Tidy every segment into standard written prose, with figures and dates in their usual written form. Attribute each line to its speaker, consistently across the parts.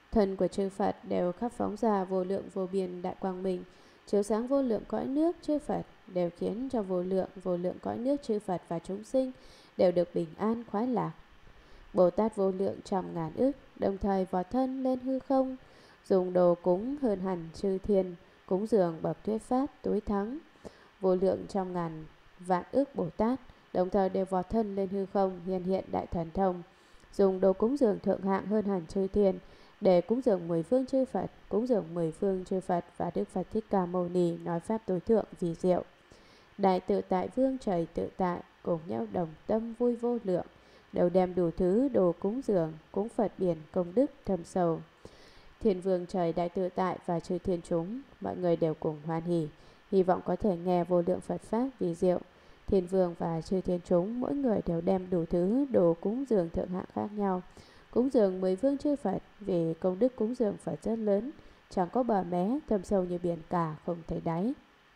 Speaker 1: Thân của chư Phật đều khắp phóng ra vô lượng vô biên đại quang minh, chiếu sáng vô lượng cõi nước chư Phật, đều khiến cho vô lượng cõi nước chư Phật và chúng sinh đều được bình an khoái lạc. Bồ Tát vô lượng trăm ngàn ức, đồng thời vọt thân lên hư không, dùng đồ cúng hơn hẳn chư thiên, cúng dường bậc thuyết pháp tối thắng. Vô lượng trăm ngàn vạn ức Bồ Tát đồng thời đều vọt thân lên hư không, hiện đại thần thông, dùng đồ cúng dường thượng hạng hơn hẳn chư thiên, để cúng dường 10 phương chư Phật, cúng dường 10 phương chư Phật và Đức Phật Thích Ca Mâu Ni nói pháp tối thượng vì diệu. Đại tự tại vương trời tự tại cùng nhau đồng tâm vui vô lượng, đều đem đủ thứ đồ cúng dường, cúng Phật biển công đức thâm sâu. Thiên vương trời đại tự tại và chư thiên chúng, mọi người đều cùng hoan hỉ, hy vọng có thể nghe vô lượng Phật pháp vì diệu. Thiên vương và chư thiên chúng mỗi người đều đem đủ thứ đồ cúng dường thượng hạng khác nhau, cúng dường 10 phương chư Phật, vì công đức cúng dường Phật rất lớn, chẳng có bờ mé, thâm sâu như biển cả, không thấy đáy.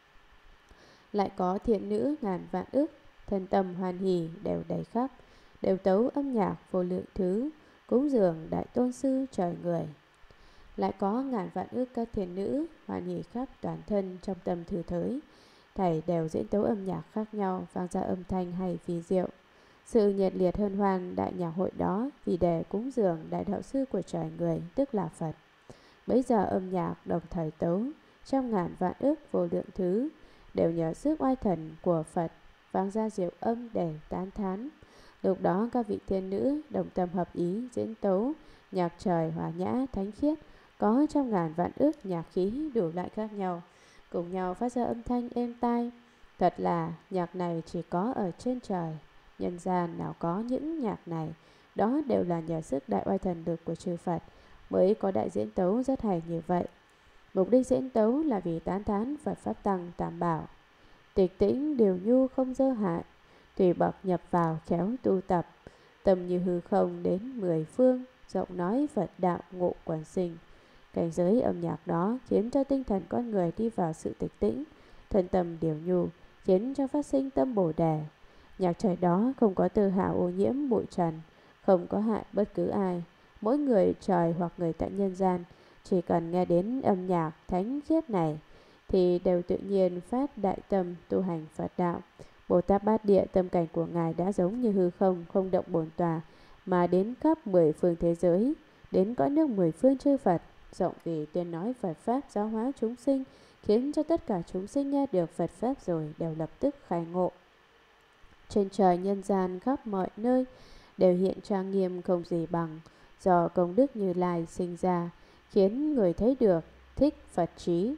Speaker 1: Lại có thiện nữ ngàn vạn ức, thân tâm hoan hỉ đều đầy khắp, đều tấu âm nhạc vô lượng thứ, cúng dường đại tôn sư trời người. Lại có ngàn vạn ức các thiện nữ hoan hỉ khắp toàn thân trong tâm thư thới, thảy đều diễn tấu âm nhạc khác nhau, vang ra âm thanh hay vì diệu. Sự nhiệt liệt hân hoan đại nhạc hội đó vì để cúng dường đại đạo sư của trời người, tức là Phật. Bấy giờ âm nhạc đồng thời tấu trăm ngàn vạn ức vô lượng thứ, đều nhờ sức oai thần của Phật vang ra diệu âm để tán thán. Lúc đó các vị thiên nữ đồng tâm hợp ý diễn tấu nhạc trời hòa nhã thánh khiết, có trăm ngàn vạn ức nhạc khí đủ loại khác nhau, cùng nhau phát ra âm thanh êm tai. Thật là nhạc này chỉ có ở trên trời, nhân gian nào có những nhạc này. Đó đều là nhờ sức đại oai thần lực của chư Phật mới có đại diễn tấu rất hay như vậy. Mục đích diễn tấu là vì tán thán Phật Pháp Tăng Tam Bảo, tịch tĩnh điều nhu không dơ hại, tùy bậc nhập vào khéo tu tập, tâm như hư không đến 10 phương, rộng nói Phật đạo ngộ quần sinh. Cảnh giới âm nhạc đó khiến cho tinh thần con người đi vào sự tịch tĩnh, thân tâm điều nhu, khiến cho phát sinh tâm Bồ Đề. Nhạc trời đó không có tư hào ô nhiễm bụi trần, không có hại bất cứ ai. Mỗi người trời hoặc người tại nhân gian chỉ cần nghe đến âm nhạc thánh khiết này thì đều tự nhiên phát đại tâm tu hành Phật đạo. Bồ Tát Bát Địa tâm cảnh của Ngài đã giống như hư không, không động bổn tòa, mà đến khắp 10 phương thế giới, đến cõi nước 10 phương chư Phật, rộng vì tuyên nói Phật Pháp giáo hóa chúng sinh, khiến cho tất cả chúng sinh nghe được Phật Pháp rồi đều lập tức khai ngộ. Trên trời nhân gian khắp mọi nơi đều hiện trang nghiêm không gì bằng, do công đức Như Lai sinh ra, khiến người thấy được thích Phật trí.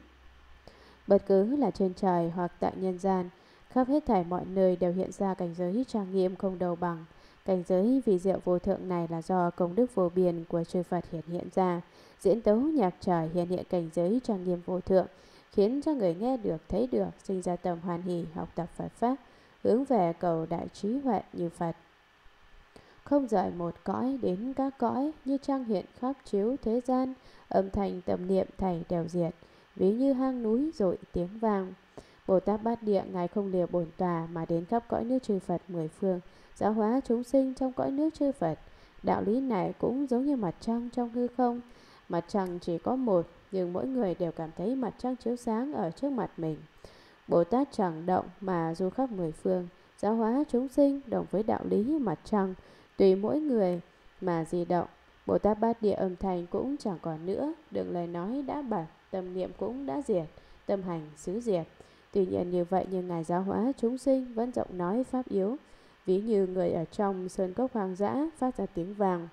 Speaker 1: Bất cứ là trên trời hoặc tại nhân gian, khắp hết thảy mọi nơi đều hiện ra cảnh giới trang nghiêm không đầu bằng. Cảnh giới vì diệu vô thượng này là do công đức vô biên của chư Phật hiện ra. Diễn tấu nhạc trời hiện cảnh giới trang nghiêm vô thượng, khiến cho người nghe được, thấy được, sinh ra tâm hoan hỷ học tập Phật Pháp, hướng về cầu đại trí huệ như Phật. Không rời một cõi đến các cõi, như trăng hiện khắp chiếu thế gian, âm thanh tâm niệm thảy đều diệt, ví như hang núi dội tiếng vang. Bồ Tát Bát Địa Ngài không lìa bổn tòa mà đến khắp cõi nước chư Phật 10 phương, giáo hóa chúng sinh trong cõi nước chư Phật. Đạo lý này cũng giống như mặt trăng trong hư không. Mặt trăng chỉ có một, nhưng mỗi người đều cảm thấy mặt trăng chiếu sáng ở trước mặt mình. Bồ Tát chẳng động mà du khắp 10 phương, giáo hóa chúng sinh đồng với đạo lý mặt trăng, tùy mỗi người mà di động. Bồ Tát Bát Địa âm thanh cũng chẳng còn nữa, đường lời nói đã bạc, tâm niệm cũng đã diệt, tâm hành xứ diệt. Tuy nhiên như vậy nhưng Ngài giáo hóa chúng sinh vẫn rộng nói pháp yếu, ví như người ở trong sơn cốc hoang dã phát ra tiếng vàng,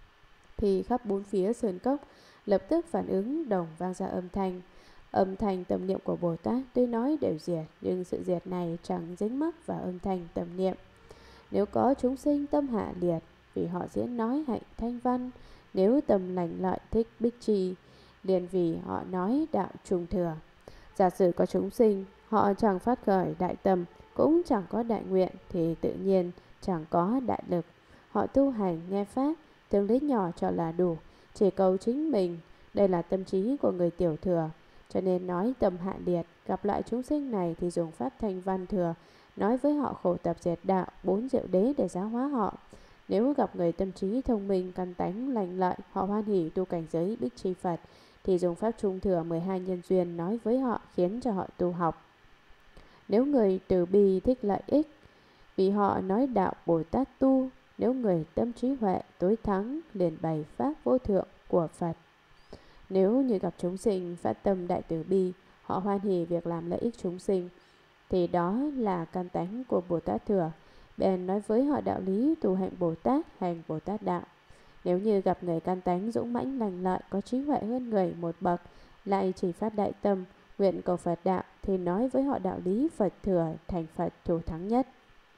Speaker 1: thì khắp bốn phía sơn cốc lập tức phản ứng đồng vang ra âm thanh. Âm thanh tâm niệm của Bồ Tát tuy nói đều diệt, nhưng sự diệt này chẳng dính mắc vào âm thanh tâm niệm. Nếu có chúng sinh tâm hạ liệt, vì họ diễn nói hạnh thanh văn, nếu tâm lành lợi thích bích trì, liền vì họ nói đạo trùng thừa. Giả sử có chúng sinh, họ chẳng phát khởi đại tâm, cũng chẳng có đại nguyện, thì tự nhiên chẳng có đại lực. Họ tu hành nghe pháp, thường lấy nhỏ cho là đủ, chỉ cầu chính mình. Đây là tâm trí của người tiểu thừa, cho nên nói tâm hạ liệt. Gặp lại chúng sinh này thì dùng pháp thanh văn thừa, nói với họ khổ tập diệt đạo, 4 diệu đế để giáo hóa họ. Nếu gặp người tâm trí thông minh, căn tánh lành lợi, họ hoan hỉ tu cảnh giới Bích Chi Phật, thì dùng pháp trung thừa 12 nhân duyên nói với họ, khiến cho họ tu học. Nếu người từ bi thích lợi ích, vì họ nói đạo Bồ Tát tu. Nếu người tâm trí huệ tối thắng, liền bày pháp vô thượng của Phật. Nếu như gặp chúng sinh phát tâm đại từ bi, họ hoan hỉ việc làm lợi ích chúng sinh, thì đó là căn tánh của Bồ Tát thừa. Bèn nói với họ đạo lý tu hạnh Bồ Tát, hành Bồ Tát đạo. Nếu như gặp người căn tánh dũng mãnh lành lợi, có trí huệ hơn người một bậc, lại chỉ phát đại tâm, nguyện cầu Phật đạo, thì nói với họ đạo lý Phật thừa, thành Phật thủ thắng nhất.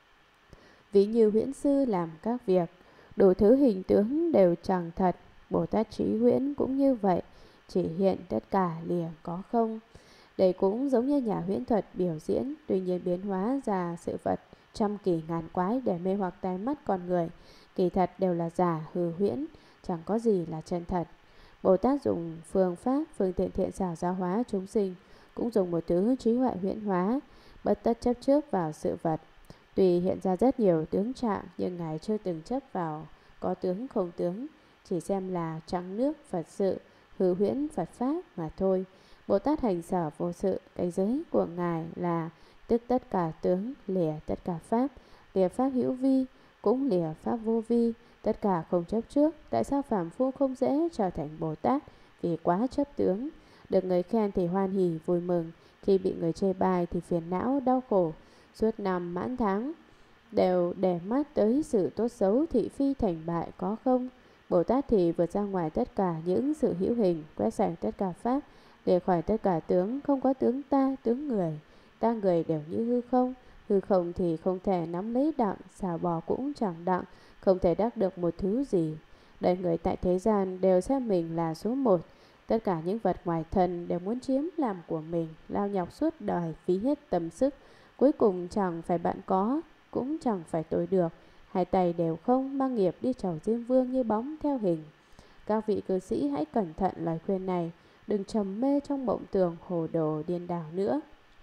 Speaker 1: Ví như huyễn sư làm các việc, đủ thứ hình tướng đều chẳng thật. Bồ Tát trí huyễn cũng như vậy, chỉ hiện tất cả lìa có không. Đây cũng giống như nhà huyễn thuật biểu diễn, tuy nhiên biến hóa ra sự vật trăm kỳ ngàn quái để mê hoặc tai mắt con người. Kỳ thật đều là giả hư huyễn, chẳng có gì là chân thật. Bồ Tát dùng phương pháp, phương tiện thiện xảo giáo hóa chúng sinh, cũng dùng một thứ trí huệ huyễn hóa, bất tất chấp trước vào sự vật. Tuy hiện ra rất nhiều tướng trạng, nhưng Ngài chưa từng chấp vào có tướng không tướng, chỉ xem là trắng nước Phật sự, hư huyễn Phật Pháp mà thôi. Bồ Tát hành sở vô sự, cảnh giới của Ngài là tức tất cả tướng, lìa tất cả Pháp, lìa Pháp hữu vi, cũng lìa Pháp vô vi, tất cả không chấp trước. Tại sao phàm phu không dễ trở thành Bồ Tát? Vì quá chấp tướng. Được người khen thì hoan hỉ vui mừng, khi bị người chê bai thì phiền não đau khổ. Suốt năm mãn tháng đều để mắt tới sự tốt xấu, thị phi thành bại có không. Bồ Tát thì vượt ra ngoài tất cả những sự hữu hình, quét sạch tất cả Pháp, lìa khỏi tất cả tướng, không có tướng ta, tướng người. Ta người đều như hư không thì không thể nắm lấy đặng, xả bỏ cũng chẳng đặng, không thể đắc được một thứ gì. Đời người tại thế gian đều xem mình là số một, tất cả những vật ngoài thân đều muốn chiếm làm của mình, lao nhọc suốt đời, phí hết tâm sức, cuối cùng chẳng phải bạn có, cũng chẳng phải tôi được, hai tay đều không, mang nghiệp đi chầu Diêm Vương như bóng theo hình. Các vị cư sĩ hãy cẩn thận lời khuyên này, đừng trầm mê trong mộng tưởng hồ đồ điên đảo nữa.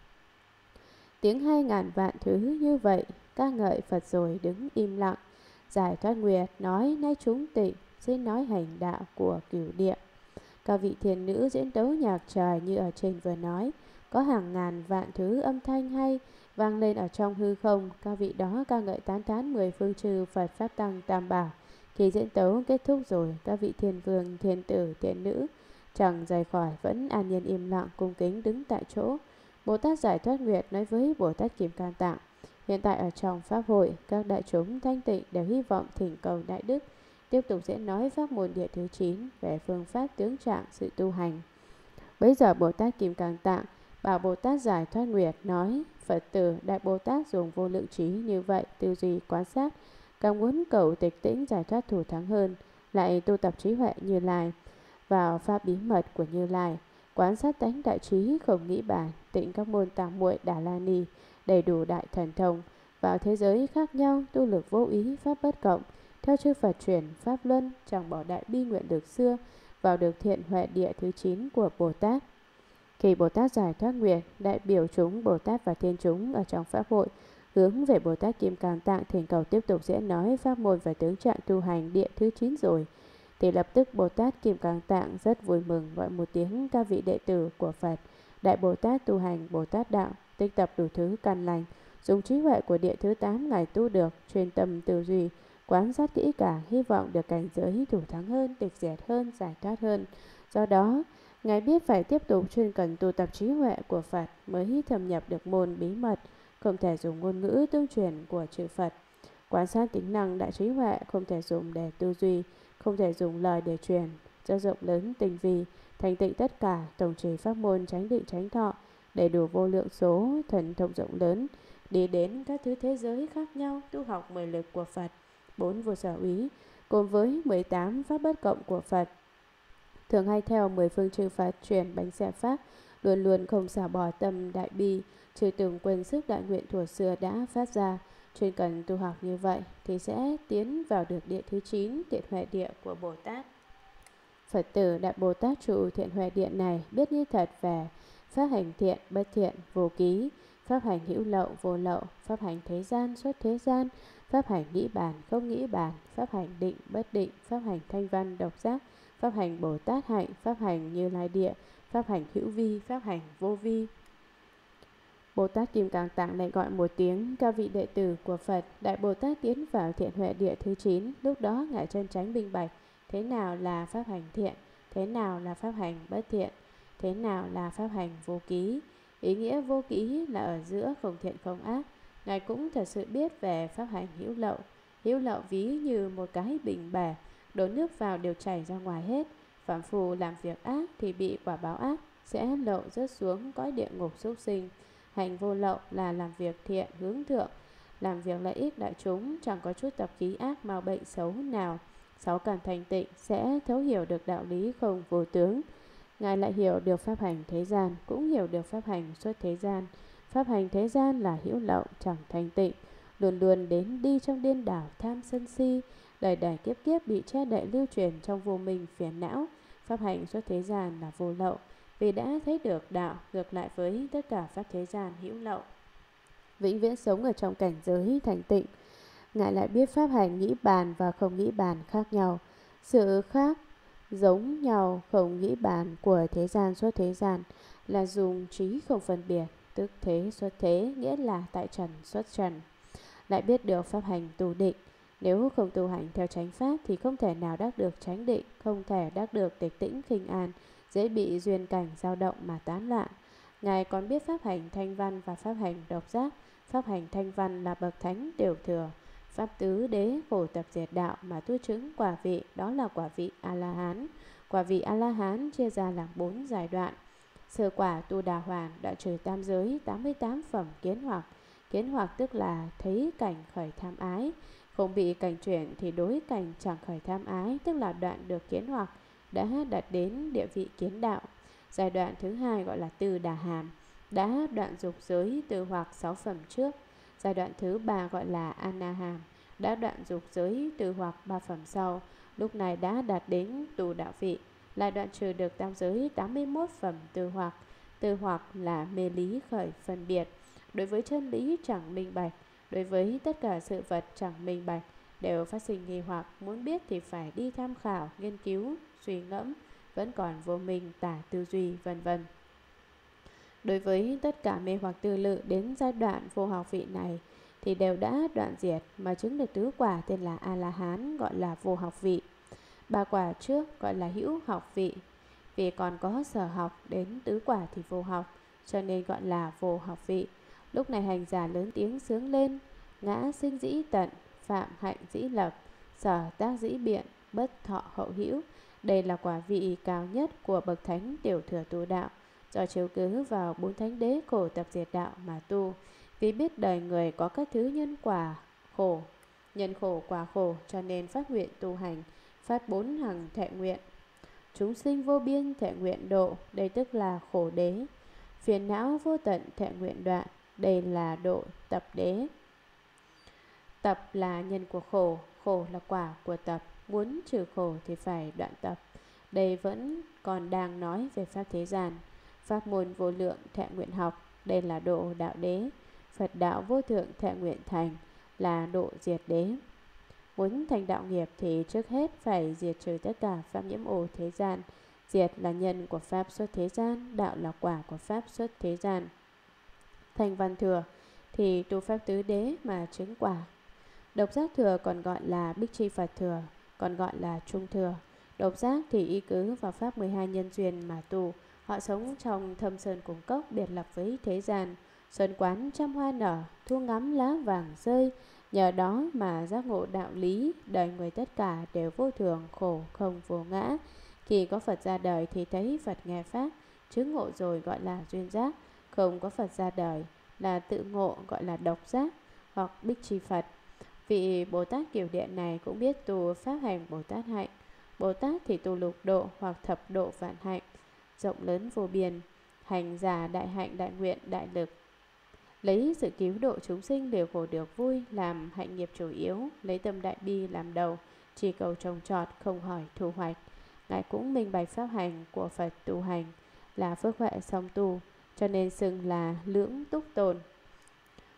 Speaker 1: Tiếng 2000 vạn thứ như vậy, ca ngợi Phật rồi đứng im lặng. Giải thoát nguyệt nói nay chúng tịnh, xin nói hành đạo của cửu địa. Các vị thiền nữ diễn tấu nhạc trời như ở trên vừa nói, có hàng ngàn vạn thứ âm thanh hay vang lên ở trong hư không. Các vị đó ca ngợi tán thán 10 phương chư Phật Pháp Tăng Tam Bảo. Khi diễn tấu kết thúc rồi, các vị thiền vương, thiền tử, thiền nữ chẳng rời khỏi, vẫn an nhiên im lặng cung kính đứng tại chỗ. Bồ Tát Giải Thoát Nguyệt nói với Bồ Tát Kim Cang Tạng, hiện tại ở trong pháp hội, các đại chúng thanh tịnh đều hy vọng thỉnh cầu đại đức tiếp tục diễn nói pháp môn địa thứ 9 về phương pháp tướng trạng sự tu hành. Bấy giờ Bồ Tát Kim Cang Tạng bảo Bồ Tát Giải Thoát Nguyệt nói, Phật tử Đại Bồ Tát dùng vô lượng trí như vậy tư duy quan sát, càng muốn cầu tịch tĩnh giải thoát thủ thắng hơn, lại tu tập trí huệ Như Lai vào pháp bí mật của Như Lai, quán sát tánh đại trí không nghĩ bàn, tịnh các môn tam muội Đà La Ni, đầy đủ đại thần thông, vào thế giới khác nhau tu lực vô ý pháp bất cộng, theo chư Phật truyền pháp luân, chẳng bỏ đại bi nguyện được xưa, vào được thiện huệ địa thứ 9 của Bồ Tát. Khi Bồ Tát Giải Thoát Nguyệt đại biểu chúng Bồ Tát và thiên chúng ở trong pháp hội hướng về Bồ Tát Kim Cang Tạng thỉnh cầu tiếp tục diễn nói pháp môn và tướng trạng tu hành địa thứ 9 rồi, thì lập tức Bồ Tát Kim Cang Tạng rất vui mừng gọi một tiếng các vị đệ tử của Phật Đại Bồ Tát tu hành Bồ Tát đạo, tích tập đủ thứ căn lành, dùng trí huệ của địa thứ 8 ngài tu được, chuyên tâm tư duy, quán sát kỹ càng, hy vọng được cảnh giới thủ thắng hơn, tịch diệt hơn, giải thoát hơn. Do đó, ngài biết phải tiếp tục chuyên cần tu tập trí huệ của Phật mới thâm nhập được môn bí mật, không thể dùng ngôn ngữ tương truyền của chư Phật. Quan sát tính năng đại trí huệ không thể dùng để tư duy, không thể dùng lời để truyền, do rộng lớn tinh vi, thành tựu tất cả, tổng trì pháp môn chánh định chánh thọ, đầy đủ vô lượng số, thần thông rộng lớn, đi đến các thứ thế giới khác nhau, tu học 10 lực của Phật, 4 vô sở úy, cùng với 18 pháp bất cộng của Phật. Thường hay theo 10 phương chư Phật truyền bánh xe pháp, luôn luôn không xả bỏ tâm đại bi, trừ từng quên sức đại nguyện thuở xưa đã phát ra. Chuyên cần tu học như vậy thì sẽ tiến vào được địa thứ 9, thiện huệ địa của Bồ Tát. Phật tử Đại Bồ Tát trụ thiện huệ điện này biết như thật về pháp hành thiện, bất thiện, vô ký, pháp hành hữu lậu vô lậu, pháp hành thế gian xuất thế gian, pháp hành nghĩ bàn không nghĩ bàn, pháp hành định bất định, pháp hành thanh văn độc giác, pháp hành Bồ Tát hạnh, pháp hành Như Lai địa, pháp hành hữu vi, pháp hành vô vi. Bồ Tát Kim Cang Tạng lại gọi một tiếng, các vị đệ tử của Phật. Đại Bồ Tát tiến vào thiện huệ địa thứ 9. Lúc đó ngài chân chánh minh bạch, thế nào là pháp hành thiện, thế nào là pháp hành bất thiện, thế nào là pháp hành vô ký. Ý nghĩa vô ký là ở giữa không thiện không ác. Ngài cũng thật sự biết về pháp hành hữu lậu. Hữu lậu ví như một cái bình bể, đổ nước vào đều chảy ra ngoài hết. Phạm phu làm việc ác thì bị quả báo ác, sẽ lậu rớt xuống cõi địa ngục súc sinh. Hành vô lậu là làm việc thiện hướng thượng, làm việc lợi ích đại chúng, chẳng có chút tập khí ác mau bệnh xấu nào. Sáu cảm thành tịnh sẽ thấu hiểu được đạo lý không vô tướng. Ngài lại hiểu được pháp hành thế gian, cũng hiểu được pháp hành xuất thế gian. Pháp hành thế gian là hữu lậu chẳng thành tịnh, luôn luôn đến đi trong điên đảo tham sân si, đời đời kiếp kiếp bị che đậy lưu truyền trong vô minh phiền não. Pháp hành xuất thế gian là vô lậu, vì đã thấy được đạo ngược lại với tất cả pháp thế gian hữu lậu, vĩnh viễn sống ở trong cảnh giới thành tịnh. Ngài lại biết pháp hành nghĩ bàn và không nghĩ bàn khác nhau. Sự khác giống nhau không nghĩ bàn của thế gian xuất thế gian là dùng trí không phân biệt, tức thế xuất thế, nghĩa là tại trần xuất trần. Lại biết được pháp hành tu định, nếu không tu hành theo chánh pháp thì không thể nào đắc được chánh định, không thể đắc được tịch tĩnh khinh an, dễ bị duyên cảnh dao động mà tán loạn. Ngài còn biết pháp hành thanh văn và pháp hành độc giác. Pháp hành thanh văn là bậc thánh tiểu thừa, pháp tứ đế khổ tập diệt đạo mà tu chứng quả vị, đó là quả vị A-la-hán. Quả vị A-la-hán chia ra làm 4 giai đoạn. Sơ quả tu đà hoàn, đoạn trừ tam giới, 88 phẩm kiến hoặc. Kiến hoặc tức là thấy cảnh khởi tham ái, không bị cảnh chuyển thì đối cảnh chẳng khởi tham ái, tức là đoạn được kiến hoặc, đã đạt đến địa vị kiến đạo. Giai đoạn thứ hai gọi là từ đà hàm, đã đoạn dục giới từ hoặc 6 phẩm trước. Giai đoạn thứ ba gọi là anaham, đã đoạn dục giới từ hoặc 3 phẩm sau. Lúc này đã đạt đến tù đạo vị, lại đoạn trừ được tam giới 81 phẩm từ hoặc. Từ hoặc là mê lý khởi phân biệt, đối với chân lý chẳng minh bạch, đối với tất cả sự vật chẳng minh bạch, đều phát sinh nghi hoặc, muốn biết thì phải đi tham khảo, nghiên cứu, suy ngẫm, vẫn còn vô minh, tả tư duy, vân vân. Đối với tất cả mê hoặc tư lự đến giai đoạn vô học vị này thì đều đã đoạn diệt, mà chứng được tứ quả tên là A-la-hán, gọi là vô học vị. 3 quả trước gọi là hữu học vị, vì còn có sở học, đến tứ quả thì vô học, cho nên gọi là vô học vị. Lúc này hành giả lớn tiếng sướng lên: ngã sinh dĩ tận, phạm hạnh dĩ lập, sở tác dĩ biện, bất thọ hậu hữu. Đây là quả vị cao nhất của bậc thánh tiểu thừa tu đạo, do chiếu cứ vào 4 thánh đế khổ tập diệt đạo mà tu. Vì biết đời người có các thứ nhân quả khổ, nhân khổ quả khổ, cho nên phát nguyện tu hành, phát 4 hằng thệ nguyện. Chúng sinh vô biên thệ nguyện độ, đây tức là khổ đế. Phiền não vô tận thệ nguyện đoạn, đây là độ tập đế. Tập là nhân của khổ, khổ là quả của tập. Muốn trừ khổ thì phải đoạn tập. Đây vẫn còn đang nói về pháp thế gian. Pháp môn vô lượng thệ nguyện học, đây là độ đạo đế. Phật đạo vô thượng thệ nguyện thành, là độ diệt đế. Muốn thành đạo nghiệp thì trước hết phải diệt trừ tất cả pháp nhiễm ô thế gian. Diệt là nhân của pháp xuất thế gian, đạo là quả của pháp xuất thế gian. Thành văn thừa thì tu pháp tứ đế mà chứng quả. Độc giác thừa còn gọi là Bích Chi Phật thừa, còn gọi là Trung thừa. Độc giác thì y cứ vào pháp 12 nhân duyên mà tu. Họ sống trong thâm sơn cùng cốc, biệt lập với thế gian. Xuân quán trăm hoa nở, thu ngắm lá vàng rơi. Nhờ đó mà giác ngộ đạo lý, đời người tất cả đều vô thường, khổ, không, vô ngã. Khi có Phật ra đời thì thấy Phật nghe pháp, chứng ngộ rồi gọi là duyên giác. Không có Phật ra đời là tự ngộ, gọi là độc giác hoặc Bích Chi Phật. Vị Bồ Tát Kiểu Điện này cũng biết tu pháp hành Bồ Tát hạnh. Bồ Tát thì tu lục độ hoặc thập độ vạn hạnh, rộng lớn vô biên, hành giả đại hạnh, đại nguyện, đại lực. Lấy sự cứu độ chúng sinh đều khổ được vui làm hạnh nghiệp chủ yếu, lấy tâm đại bi làm đầu, chỉ cầu trồng trọt không hỏi thu hoạch. Ngài cũng minh bạch pháp hành của Phật tu hành là phước huệ song tu, cho nên xưng là lưỡng túc tồn.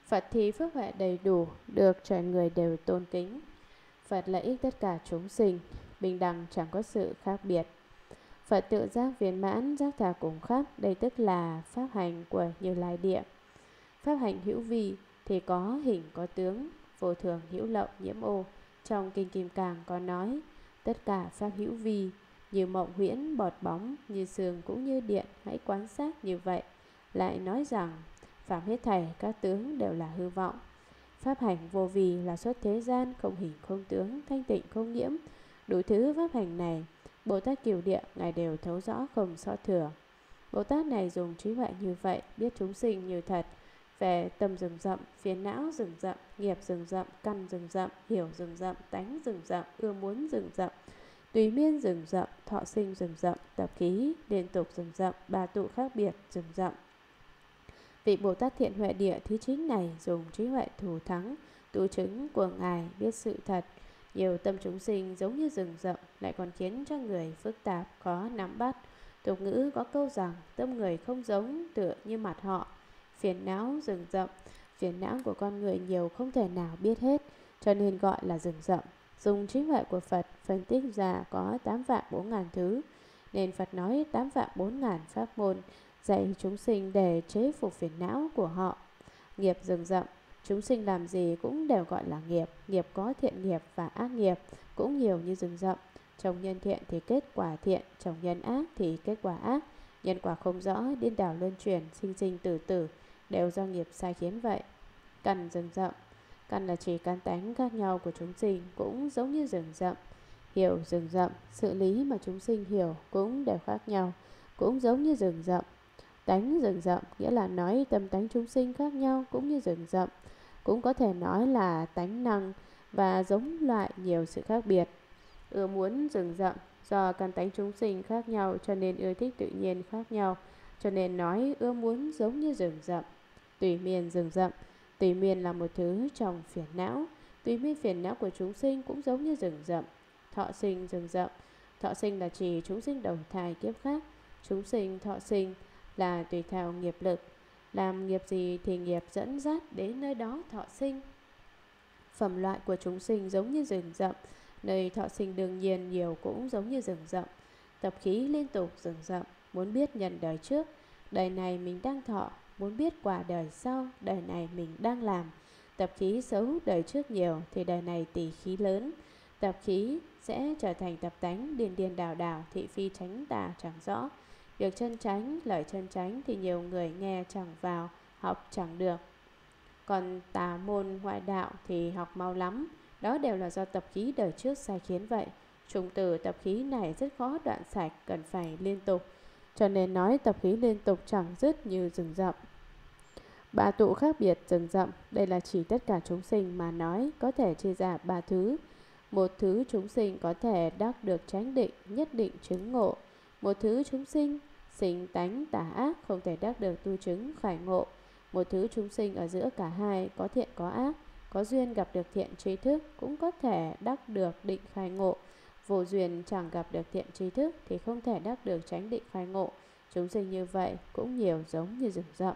Speaker 1: Phật thì phước huệ đầy đủ, được trời người đều tôn kính. Phật lợi ích tất cả chúng sinh, bình đẳng chẳng có sự khác biệt. Phật tự giác viên mãn, giác thà cùng khắp, đây tức là pháp hành của Như Lai Địa. Pháp hành hữu vi thì có hình có tướng, vô thường hữu lậu nhiễm ô. Trong Kinh Kim Cang có nói, tất cả pháp hữu vi, như mộng huyễn bọt bóng, như sương cũng như điện, hãy quan sát như vậy. Lại nói rằng, phạm hết thảy các tướng đều là hư vọng. Pháp hành vô vi là xuất thế gian, không hình không tướng, thanh tịnh không nhiễm. Đủ thứ pháp hành này, Bồ Tát Cửu Địa Ngài đều thấu rõ không sót thừa. Bồ Tát này dùng trí huệ như vậy, biết chúng sinh như thật, về tâm rừng rậm, phiền não rừng rậm, nghiệp rừng rậm, căn rừng rậm, hiểu rừng rậm, tánh rừng rậm, ưa muốn rừng rậm, tùy miên rừng rậm, thọ sinh rừng rậm, tập khí liên tục rừng rậm, ba tụ khác biệt rừng rậm. Vị Bồ Tát Thiện Huệ Địa thứ 9 này dùng trí huệ thủ thắng, tu chứng của Ngài biết sự thật. Nhiều tâm chúng sinh giống như rừng rậm, lại còn khiến cho người phức tạp, khó nắm bắt. Tục ngữ có câu rằng tâm người không giống tựa như mặt họ. Phiền não rừng rậm, phiền não của con người nhiều không thể nào biết hết, cho nên gọi là rừng rậm. Dùng trí huệ của Phật phân tích ra có 8 vạn 4 ngàn thứ, nên Phật nói 8 vạn 4 ngàn pháp môn, dạy chúng sinh để chế phục phiền não của họ. Nghiệp rừng rậm, chúng sinh làm gì cũng đều gọi là nghiệp. Nghiệp có thiện nghiệp và ác nghiệp, cũng nhiều như rừng rậm. Trồng nhân thiện thì kết quả thiện, trồng nhân ác thì kết quả ác. Nhân quả không rõ, điên đảo luân chuyển, sinh sinh tử tử, đều do nghiệp sai khiến vậy. Căn rừng rậm, căn là chỉ căn tánh khác nhau của chúng sinh, cũng giống như rừng rậm. Hiểu rừng rậm, sự lý mà chúng sinh hiểu cũng đều khác nhau, cũng giống như rừng rậm. Tánh rừng rậm nghĩa là nói tâm tánh chúng sinh khác nhau, cũng như rừng rậm. Cũng có thể nói là tánh năng và giống loại nhiều sự khác biệt. Ưa muốn rừng rậm, do căn tánh chúng sinh khác nhau cho nên ưa thích tự nhiên khác nhau, cho nên nói ưa muốn giống như rừng rậm. Tùy miên rừng rậm, tùy miên là một thứ trong phiền não. Tùy miên phiền não của chúng sinh cũng giống như rừng rậm. Thọ sinh rừng rậm, thọ sinh là chỉ chúng sinh đầu thai kiếp khác. Chúng sinh thọ sinh là tùy theo nghiệp lực, làm nghiệp gì thì nghiệp dẫn dắt đến nơi đó thọ sinh. Phẩm loại của chúng sinh giống như rừng rậm, nơi thọ sinh đương nhiên nhiều cũng giống như rừng rậm. Tập khí liên tục rừng rậm, muốn biết nhân đời trước, đời này mình đang thọ, muốn biết quả đời sau, đời này mình đang làm. Tập khí xấu đời trước nhiều thì đời này tỳ khí lớn. Tập khí sẽ trở thành tập tánh điên điên đảo đảo, thị phi tránh tà chẳng rõ. Việc chân chánh, lời chân chánh thì nhiều người nghe chẳng vào, học chẳng được. Còn tà môn ngoại đạo thì học mau lắm. Đó đều là do tập khí đời trước sai khiến vậy. Trùng từ tập khí này rất khó đoạn sạch, cần phải liên tục. Cho nên nói tập khí liên tục chẳng dứt như rừng rậm. Ba tụ khác biệt rừng rậm, đây là chỉ tất cả chúng sinh mà nói, có thể chia ra ba thứ. Một thứ chúng sinh có thể đắc được chánh định, nhất định chứng ngộ. Một thứ chúng sinh sinh tánh tà ác, không thể đắc được tu chứng khải ngộ. Một thứ chúng sinh ở giữa cả hai, có thiện có ác, có duyên gặp được thiện trí thức, cũng có thể đắc được định khai ngộ. Vô duyên chẳng gặp được thiện trí thức thì không thể đắc được chánh định khai ngộ. Chúng sinh như vậy cũng nhiều giống như rừng rậm.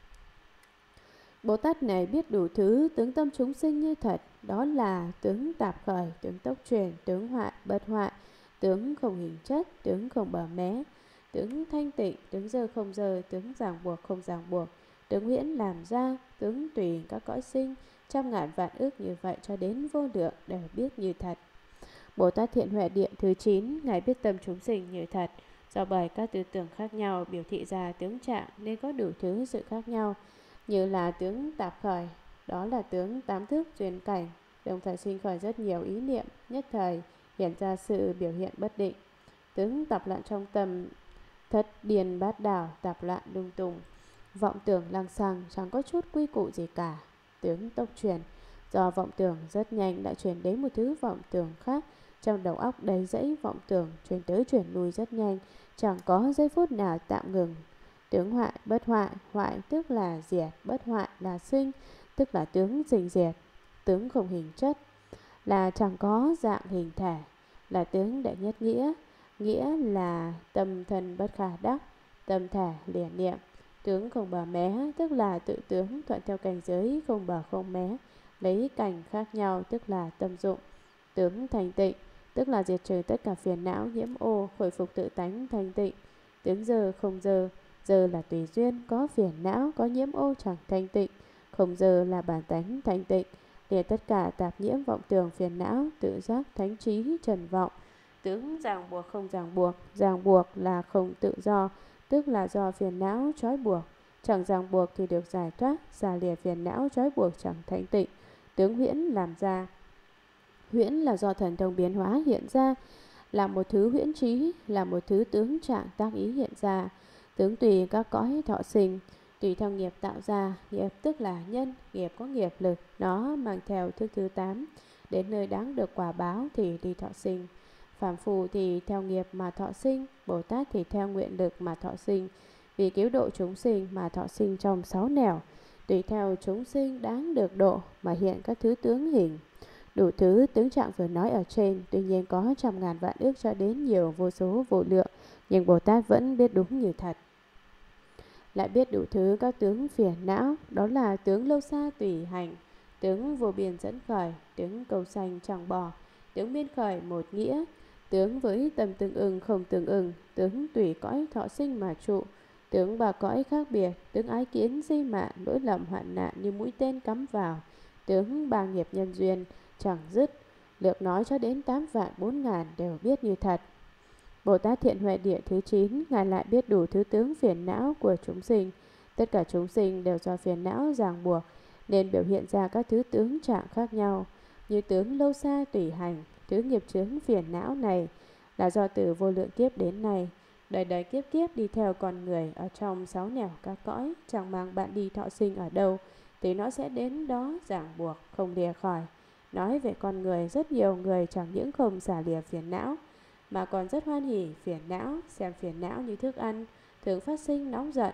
Speaker 1: Bồ Tát này biết đủ thứ tướng tâm chúng sinh như thật, đó là tướng tạp khởi, tướng tốc chuyển, tướng hoại, bất hoại, tướng không hình chất, tướng không bờ mé, tướng thanh tịnh, tướng dơ không dơ, tướng ràng buộc không ràng buộc, tướng huyễn làm ra, tướng tùy các cõi sinh, trăm ngàn vạn ước như vậy cho đến vô lượng đều biết như thật. Bồ Tát Thiện Huệ Địa thứ 9, Ngài biết tâm chúng sinh như thật, do bởi các tư tưởng khác nhau biểu thị ra tướng trạng nên có đủ thứ sự khác nhau, như là tướng tạp khởi, đó là tướng tám thức duyên cảnh, đồng thời sinh khởi rất nhiều ý niệm, nhất thời hiện ra sự biểu hiện bất định. Tướng tạp loạn trong tâm, thất điền bát đảo, tạp loạn lung tung, vọng tưởng lăng xăng, chẳng có chút quy củ gì cả. Tướng tốc chuyển, do vọng tưởng rất nhanh đã chuyển đến một thứ vọng tưởng khác, trong đầu óc đầy dẫy vọng tưởng, chuyển tới chuyển lui rất nhanh, chẳng có giây phút nào tạm ngừng. Tướng hoại, bất hoại, hoại tức là diệt, bất hoại là sinh, tức là tướng sinh diệt. Tướng không hình chất là chẳng có dạng hình thể, là tướng đệ nhất nghĩa, nghĩa là tâm thân bất khả đắc, tâm thể liền niệm. Tướng không bờ mé tức là tự tướng thuận theo cảnh giới không bờ không mé, lấy cảnh khác nhau tức là tâm dụng. Tướng thành tịnh tức là diệt trừ tất cả phiền não nhiễm ô, khôi phục tự tánh thanh tịnh. Tướng dơ không dơ, dơ là tùy duyên, có phiền não có nhiễm ô chẳng thanh tịnh. Không dơ là bản tánh thanh tịnh, liền tất cả tạp nhiễm vọng tưởng phiền não, tự giác thánh trí trần vọng. Tướng ràng buộc không ràng buộc là không tự do, tức là do phiền não trói buộc. Chẳng ràng buộc thì được giải thoát, xa lìa phiền não trói buộc chẳng thanh tịnh. Tướng huyễn làm ra, huyễn là do thần thông biến hóa hiện ra, là một thứ huyễn trí, là một thứ tướng trạng tác ý hiện ra. Tướng tùy các cõi thọ sinh, tùy theo nghiệp tạo ra. Nghiệp tức là nhân, nghiệp có nghiệp lực, nó mang theo thức thứ 8. Đến nơi đáng được quả báo thì đi thọ sinh. Phàm phu thì theo nghiệp mà thọ sinh, Bồ Tát thì theo nguyện lực mà thọ sinh. Vì cứu độ chúng sinh mà thọ sinh trong 6 nẻo, tùy theo chúng sinh đáng được độ mà hiện các thứ tướng hình. Đủ thứ tướng trạng vừa nói ở trên, tuy nhiên có trăm ngàn vạn ước cho đến nhiều vô số vô lượng, nhưng Bồ Tát vẫn biết đúng như thật. Lại biết đủ thứ các tướng phiền não, đó là tướng lâu xa tùy hành, tướng vô biên dẫn khởi, tướng cầu sanh chẳng bỏ, tướng biên khởi một nghĩa, tướng với tâm tương ưng không tương ưng, tướng tùy cõi thọ sinh mà trụ, tướng ba cõi khác biệt, tướng ái kiến di mạn, lỗi lầm hoạn nạn như mũi tên cắm vào, tướng ba nghiệp nhân duyên chẳng dứt, lược nói cho đến 8 vạn 4 ngàn đều biết như thật. Bồ Tát Thiện Huệ Địa thứ 9, Ngài lại biết đủ thứ tướng phiền não của chúng sinh. Tất cả chúng sinh đều do phiền não ràng buộc, nên biểu hiện ra các thứ tướng trạng khác nhau. Như tướng lâu xa tùy hành, thứ nghiệp chướng phiền não này là do từ vô lượng kiếp đến nay, đời đời kiếp kiếp đi theo con người ở trong 6 nẻo các cõi, chẳng mang bạn đi thọ sinh ở đâu, thì nó sẽ đến đó ràng buộc, không lìa khỏi. Nói về con người, rất nhiều người chẳng những không xả lìa phiền não, mà còn rất hoan hỉ phiền não, xem phiền não như thức ăn, thường phát sinh nóng giận.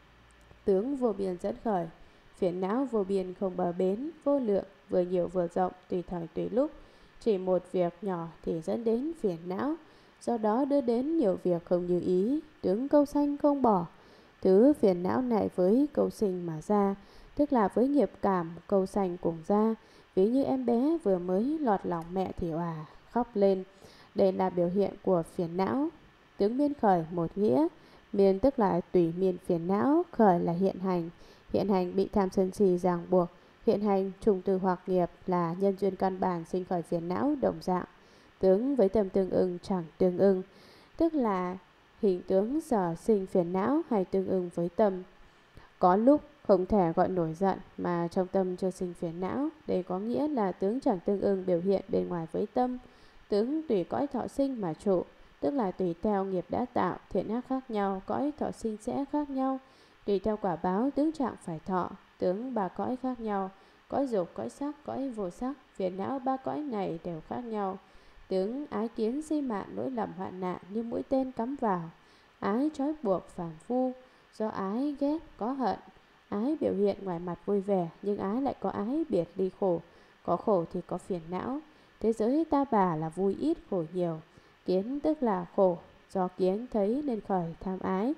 Speaker 1: Tướng vô biên dẫn khởi, phiền não vô biên không bờ bến, vô lượng, vừa nhiều vừa rộng, tùy thời tùy lúc. Chỉ một việc nhỏ thì dẫn đến phiền não, do đó đưa đến nhiều việc không như ý, tướng câu sanh không bỏ. Thứ phiền não này với câu sinh mà ra, tức là với nghiệp cảm câu sanh cùng ra. Ví như em bé vừa mới lọt lòng mẹ thì òa, khóc lên. Đây là biểu hiện của phiền não. Tướng miên khởi một nghĩa, miên tức là tùy miên phiền não, khởi là hiện hành. Hiện hành bị tham sân si ràng buộc. Hiện hành trùng từ hoặc nghiệp là nhân duyên căn bản sinh khởi phiền não đồng dạng. Tướng với tâm tương ưng chẳng tương ưng, tức là hình tướng sở sinh phiền não hay tương ưng với tâm. Có lúc không thể gọi nổi giận mà trong tâm chưa sinh phiền não. Đây có nghĩa là tướng chẳng tương ưng biểu hiện bên ngoài với tâm. Tướng tùy cõi thọ sinh mà trụ, tức là tùy theo nghiệp đã tạo, thiện ác khác nhau, cõi thọ sinh sẽ khác nhau. Tùy theo quả báo, tướng trạng phải thọ, tướng ba cõi khác nhau, cõi dục, cõi sắc, cõi vô sắc, phiền não ba cõi này đều khác nhau. Tướng ái kiến di mạn, lỗi lầm hoạn nạn như mũi tên cắm vào. Ái trói buộc phàm phu, do ái ghét có hận. Ái biểu hiện ngoài mặt vui vẻ, nhưng ái lại có ái biệt ly khổ. Có khổ thì có phiền não. Thế giới ta bà là vui ít khổ nhiều. Kiến tức là khổ, do kiến thấy nên khởi tham ái,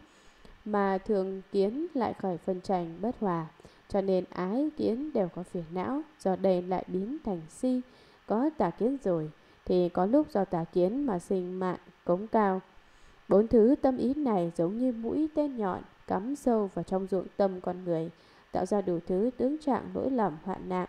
Speaker 1: mà thường kiến lại khởi phân tranh bất hòa. Cho nên ái kiến đều có phiền não, do đây lại biến thành si. Có tà kiến rồi thì có lúc do tà kiến mà sinh mạng cống cao. 4 thứ tâm ý này giống như mũi tên nhọn cắm sâu vào trong ruộng tâm con người, tạo ra đủ thứ tướng trạng lỗi lầm hoạn nạn.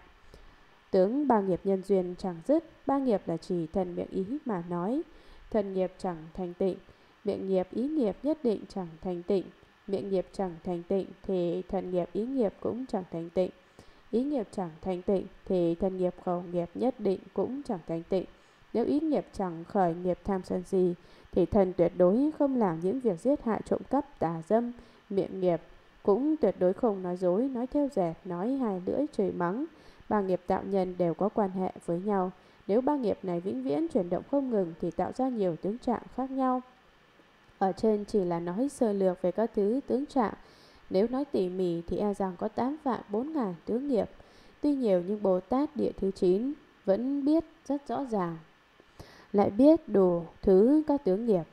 Speaker 1: Tướng ba nghiệp nhân duyên chẳng dứt. Ba nghiệp là chỉ thần miệng ý mà nói. Thần nghiệp chẳng thành tịnh, miệng nghiệp ý nghiệp nhất định chẳng thành tịnh. Miệng nghiệp chẳng thành tịnh thì thần nghiệp ý nghiệp cũng chẳng thành tịnh. Ý nghiệp chẳng thành tịnh thì thần nghiệp khẩu nghiệp nhất định cũng chẳng thành tịnh. Nếu ý nghiệp chẳng khởi nghiệp tham sân si thì thần tuyệt đối không làm những việc giết hại trộm cắp tà dâm. Miệng nghiệp cũng tuyệt đối không nói dối, nói theo dệt, nói hai lưỡi chửi mắng. Ba nghiệp tạo nhân đều có quan hệ với nhau. Nếu ba nghiệp này vĩnh viễn chuyển động không ngừng thì tạo ra nhiều tướng trạng khác nhau. Ở trên chỉ là nói sơ lược về các thứ tướng trạng. Nếu nói tỉ mỉ thì e rằng có 8 vạn 4 ngàn tướng nghiệp. Tuy nhiều nhưng Bồ Tát Địa thứ 9 vẫn biết rất rõ ràng. Lại biết đủ thứ các tướng nghiệp.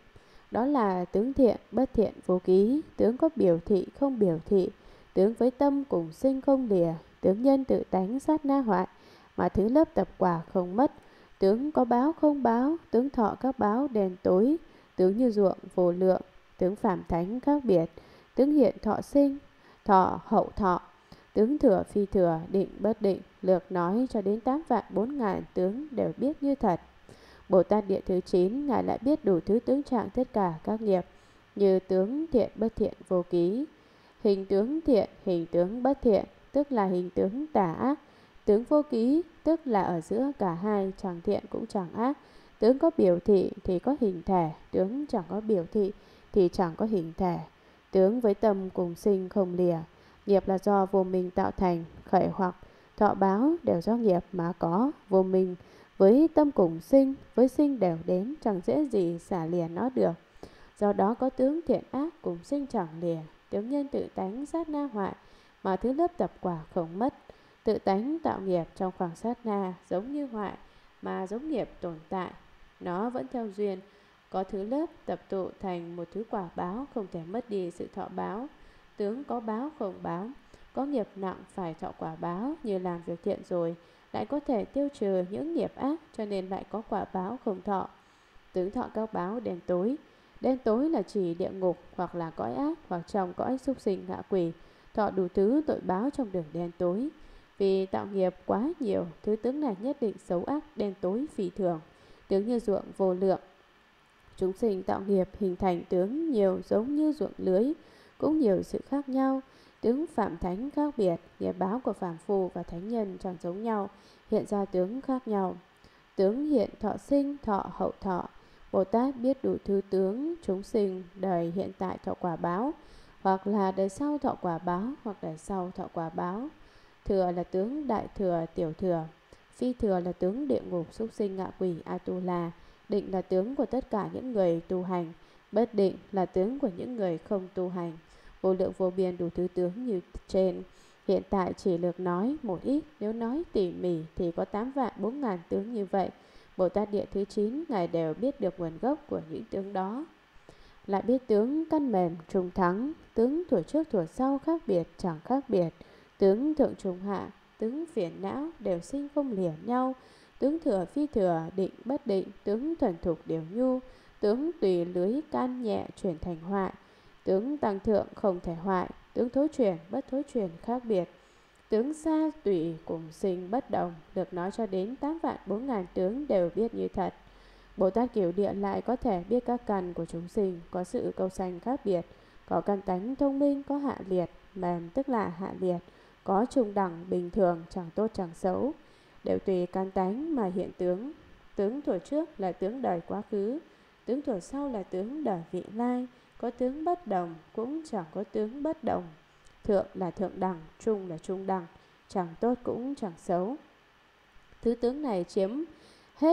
Speaker 1: Đó là tướng thiện, bất thiện, vô ký, tướng có biểu thị, không biểu thị, tướng với tâm cùng sinh không lìa, tướng nhân tự tánh sát na hoại, mà thứ lớp tập quả không mất, tướng có báo không báo, tướng thọ các báo đen tối, tướng như ruộng vô lượng, tướng phạm thánh khác biệt, tướng hiện thọ sinh, thọ hậu thọ, tướng thừa phi thừa, định bất định, lược nói cho đến 8 vạn 4 ngàn tướng đều biết như thật. Bồ Tát Địa thứ 9, Ngài lại biết đủ thứ tướng trạng tất cả các nghiệp, như tướng thiện bất thiện vô ký, hình tướng thiện, hình tướng bất thiện, tức là hình tướng tà ác, tướng vô ký, tức là ở giữa cả hai, chẳng thiện cũng chẳng ác, tướng có biểu thị thì có hình thể, tướng chẳng có biểu thị thì chẳng có hình thể, tướng với tâm cùng sinh không lìa. Nghiệp là do vô minh tạo thành, khởi hoặc thọ báo đều do nghiệp mà có, vô minh với tâm cùng sinh, với sinh đều đến, chẳng dễ gì xả lìa nó được. Do đó có tướng thiện ác cùng sinh chẳng lìa, tướng nhân tự tánh sát na hoại, mà thứ lớp tập quả không mất. Tự tánh tạo nghiệp trong khoảng sát na giống như hoại, mà giống nghiệp tồn tại, nó vẫn theo duyên. Có thứ lớp tập tụ thành một thứ quả báo, không thể mất đi sự thọ báo. Tướng có báo không báo, có nghiệp nặng phải thọ quả báo, như làm việc thiện rồi lại có thể tiêu trừ những nghiệp ác, cho nên lại có quả báo không thọ. Tướng thọ các báo đen tối. Đen tối là chỉ địa ngục, hoặc là cõi ác, hoặc trong cõi súc sinh ngạ quỷ, thọ đủ thứ tội báo trong đường đen tối. Vì tạo nghiệp quá nhiều, thứ tướng này nhất định xấu ác, đen tối phi thường, tướng như ruộng vô lượng. Chúng sinh tạo nghiệp hình thành tướng nhiều giống như ruộng lưới, cũng nhiều sự khác nhau. Tướng phạm thánh khác biệt, nghiệp báo của phàm phu và thánh nhân chẳng giống nhau, hiện ra tướng khác nhau. Tướng hiện thọ sinh, thọ hậu thọ. Bồ Tát biết đủ thứ tướng chúng sinh đời hiện tại thọ quả báo, hoặc là đời sau thọ quả báo, hoặc đời sau thọ quả báo. Thừa là tướng đại thừa, tiểu thừa. Phi thừa là tướng địa ngục, súc sinh, ngạ quỷ, Atula. Định là tướng của tất cả những người tu hành. Bất định là tướng của những người không tu hành. Vô lượng vô biên đủ thứ tướng như trên. Hiện tại chỉ lược nói một ít, nếu nói tỉ mỉ thì có 8 vạn 4 ngàn tướng như vậy. Bồ Tát Địa thứ 9, Ngài đều biết được nguồn gốc của những tướng đó. Lại biết tướng căn mềm trung thắng, tướng thuở trước thuở sau khác biệt chẳng khác biệt, tướng thượng trung hạ, tướng phiền não đều sinh không lìa nhau, tướng thừa phi thừa, định bất định, tướng thuần thục đều nhu, tướng tùy lưới can nhẹ chuyển thành hoại, tướng tăng thượng không thể hoại, tướng thối chuyển bất thối chuyển khác biệt, tướng xa tùy cùng sinh bất đồng, được nói cho đến 8 vạn 4 ngàn tướng đều biết như thật. Bồ Tát Kiểu Địa lại có thể biết các căn của chúng sinh có sự câu sanh khác biệt, có căn tánh thông minh, có hạ liệt, mềm tức là hạ liệt, có trung đẳng, bình thường, chẳng tốt chẳng xấu, đều tùy căn tánh mà hiện tướng. Tướng thuở trước là tướng đời quá khứ, tướng thuở sau là tướng đời vị lai, có tướng bất đồng, cũng chẳng có tướng bất đồng. Thượng là thượng đẳng, trung là trung đẳng, chẳng tốt cũng chẳng xấu. Thứ tướng này chiếm hết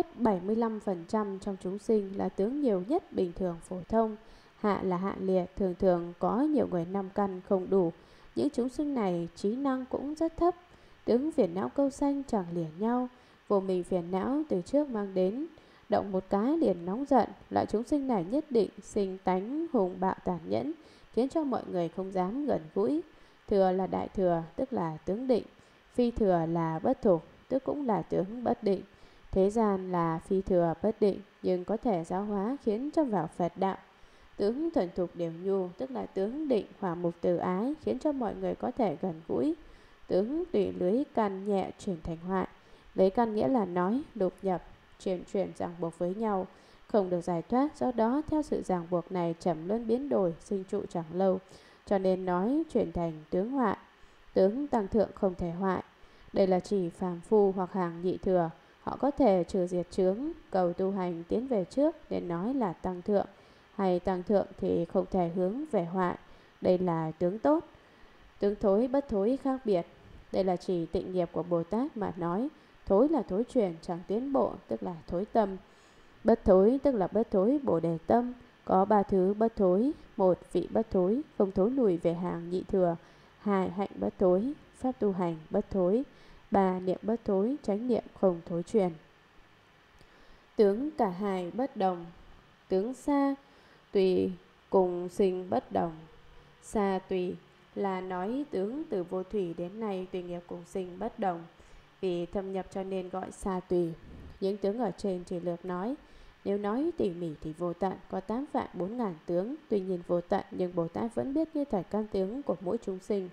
Speaker 1: 75% trong chúng sinh, là tướng nhiều nhất bình thường phổ thông. Hạ là hạ liệt, thường thường có nhiều người 5 căn không đủ. Những chúng sinh này trí năng cũng rất thấp. Tướng phiền não câu sanh chẳng liền nhau, vô mình phiền não từ trước mang đến, động một cái liền nóng giận. Loại chúng sinh này nhất định sinh tánh hùng bạo tàn nhẫn, khiến cho mọi người không dám gần gũi. Thừa là đại thừa, tức là tướng định. Phi thừa là bất thục, tức cũng là tướng bất định. Thế gian là phi thừa bất định, nhưng có thể giáo hóa khiến cho vào Phật đạo. Tướng thuần thục đều nhu, tức là tướng định hòa mục từ ái, khiến cho mọi người có thể gần gũi. Tướng tùy lưới căn nhẹ chuyển thành hoại. Lấy căn nghĩa là nói, lục nhập, chuyển ràng buộc với nhau, không được giải thoát. Do đó theo sự ràng buộc này chậm luôn biến đổi, sinh trụ chẳng lâu, cho nên nói chuyển thành tướng hoại. Tướng tăng thượng không thể hoại. Đây là chỉ phàm phu hoặc hàng nhị thừa, họ có thể trừ diệt chướng, cầu tu hành tiến về trước, nên nói là tăng thượng. Hay tăng thượng thì không thể hướng về hoại. Đây là tướng tốt. Tướng thối bất thối khác biệt. Đây là chỉ tịnh nghiệp của Bồ Tát mà nói. Thối là thối chuyển chẳng tiến bộ, tức là thối tâm. Bất thối tức là bất thối bồ đề tâm. Có 3 thứ bất thối. 1. Vị bất thối, không thối lùi về hàng nhị thừa. 2. Hạnh bất thối, pháp tu hành bất thối. 3. Niệm bất thối, chánh niệm không thối chuyển. Tướng cả hai bất đồng. Tướng xa Tùy cùng sinh bất đồng. Xa tùy là nói tướng từ vô thủy đến nay tùy nghiệp cùng sinh bất đồng. Vì thâm nhập cho nên gọi xa tùy. Những tướng ở trên chỉ lược nói. Nếu nói tỉ mỉ thì vô tận, có 8 vạn 4 ngàn tướng. Tuy nhiên vô tận nhưng Bồ Tát vẫn biết như thật căn tướng của mỗi chúng sinh,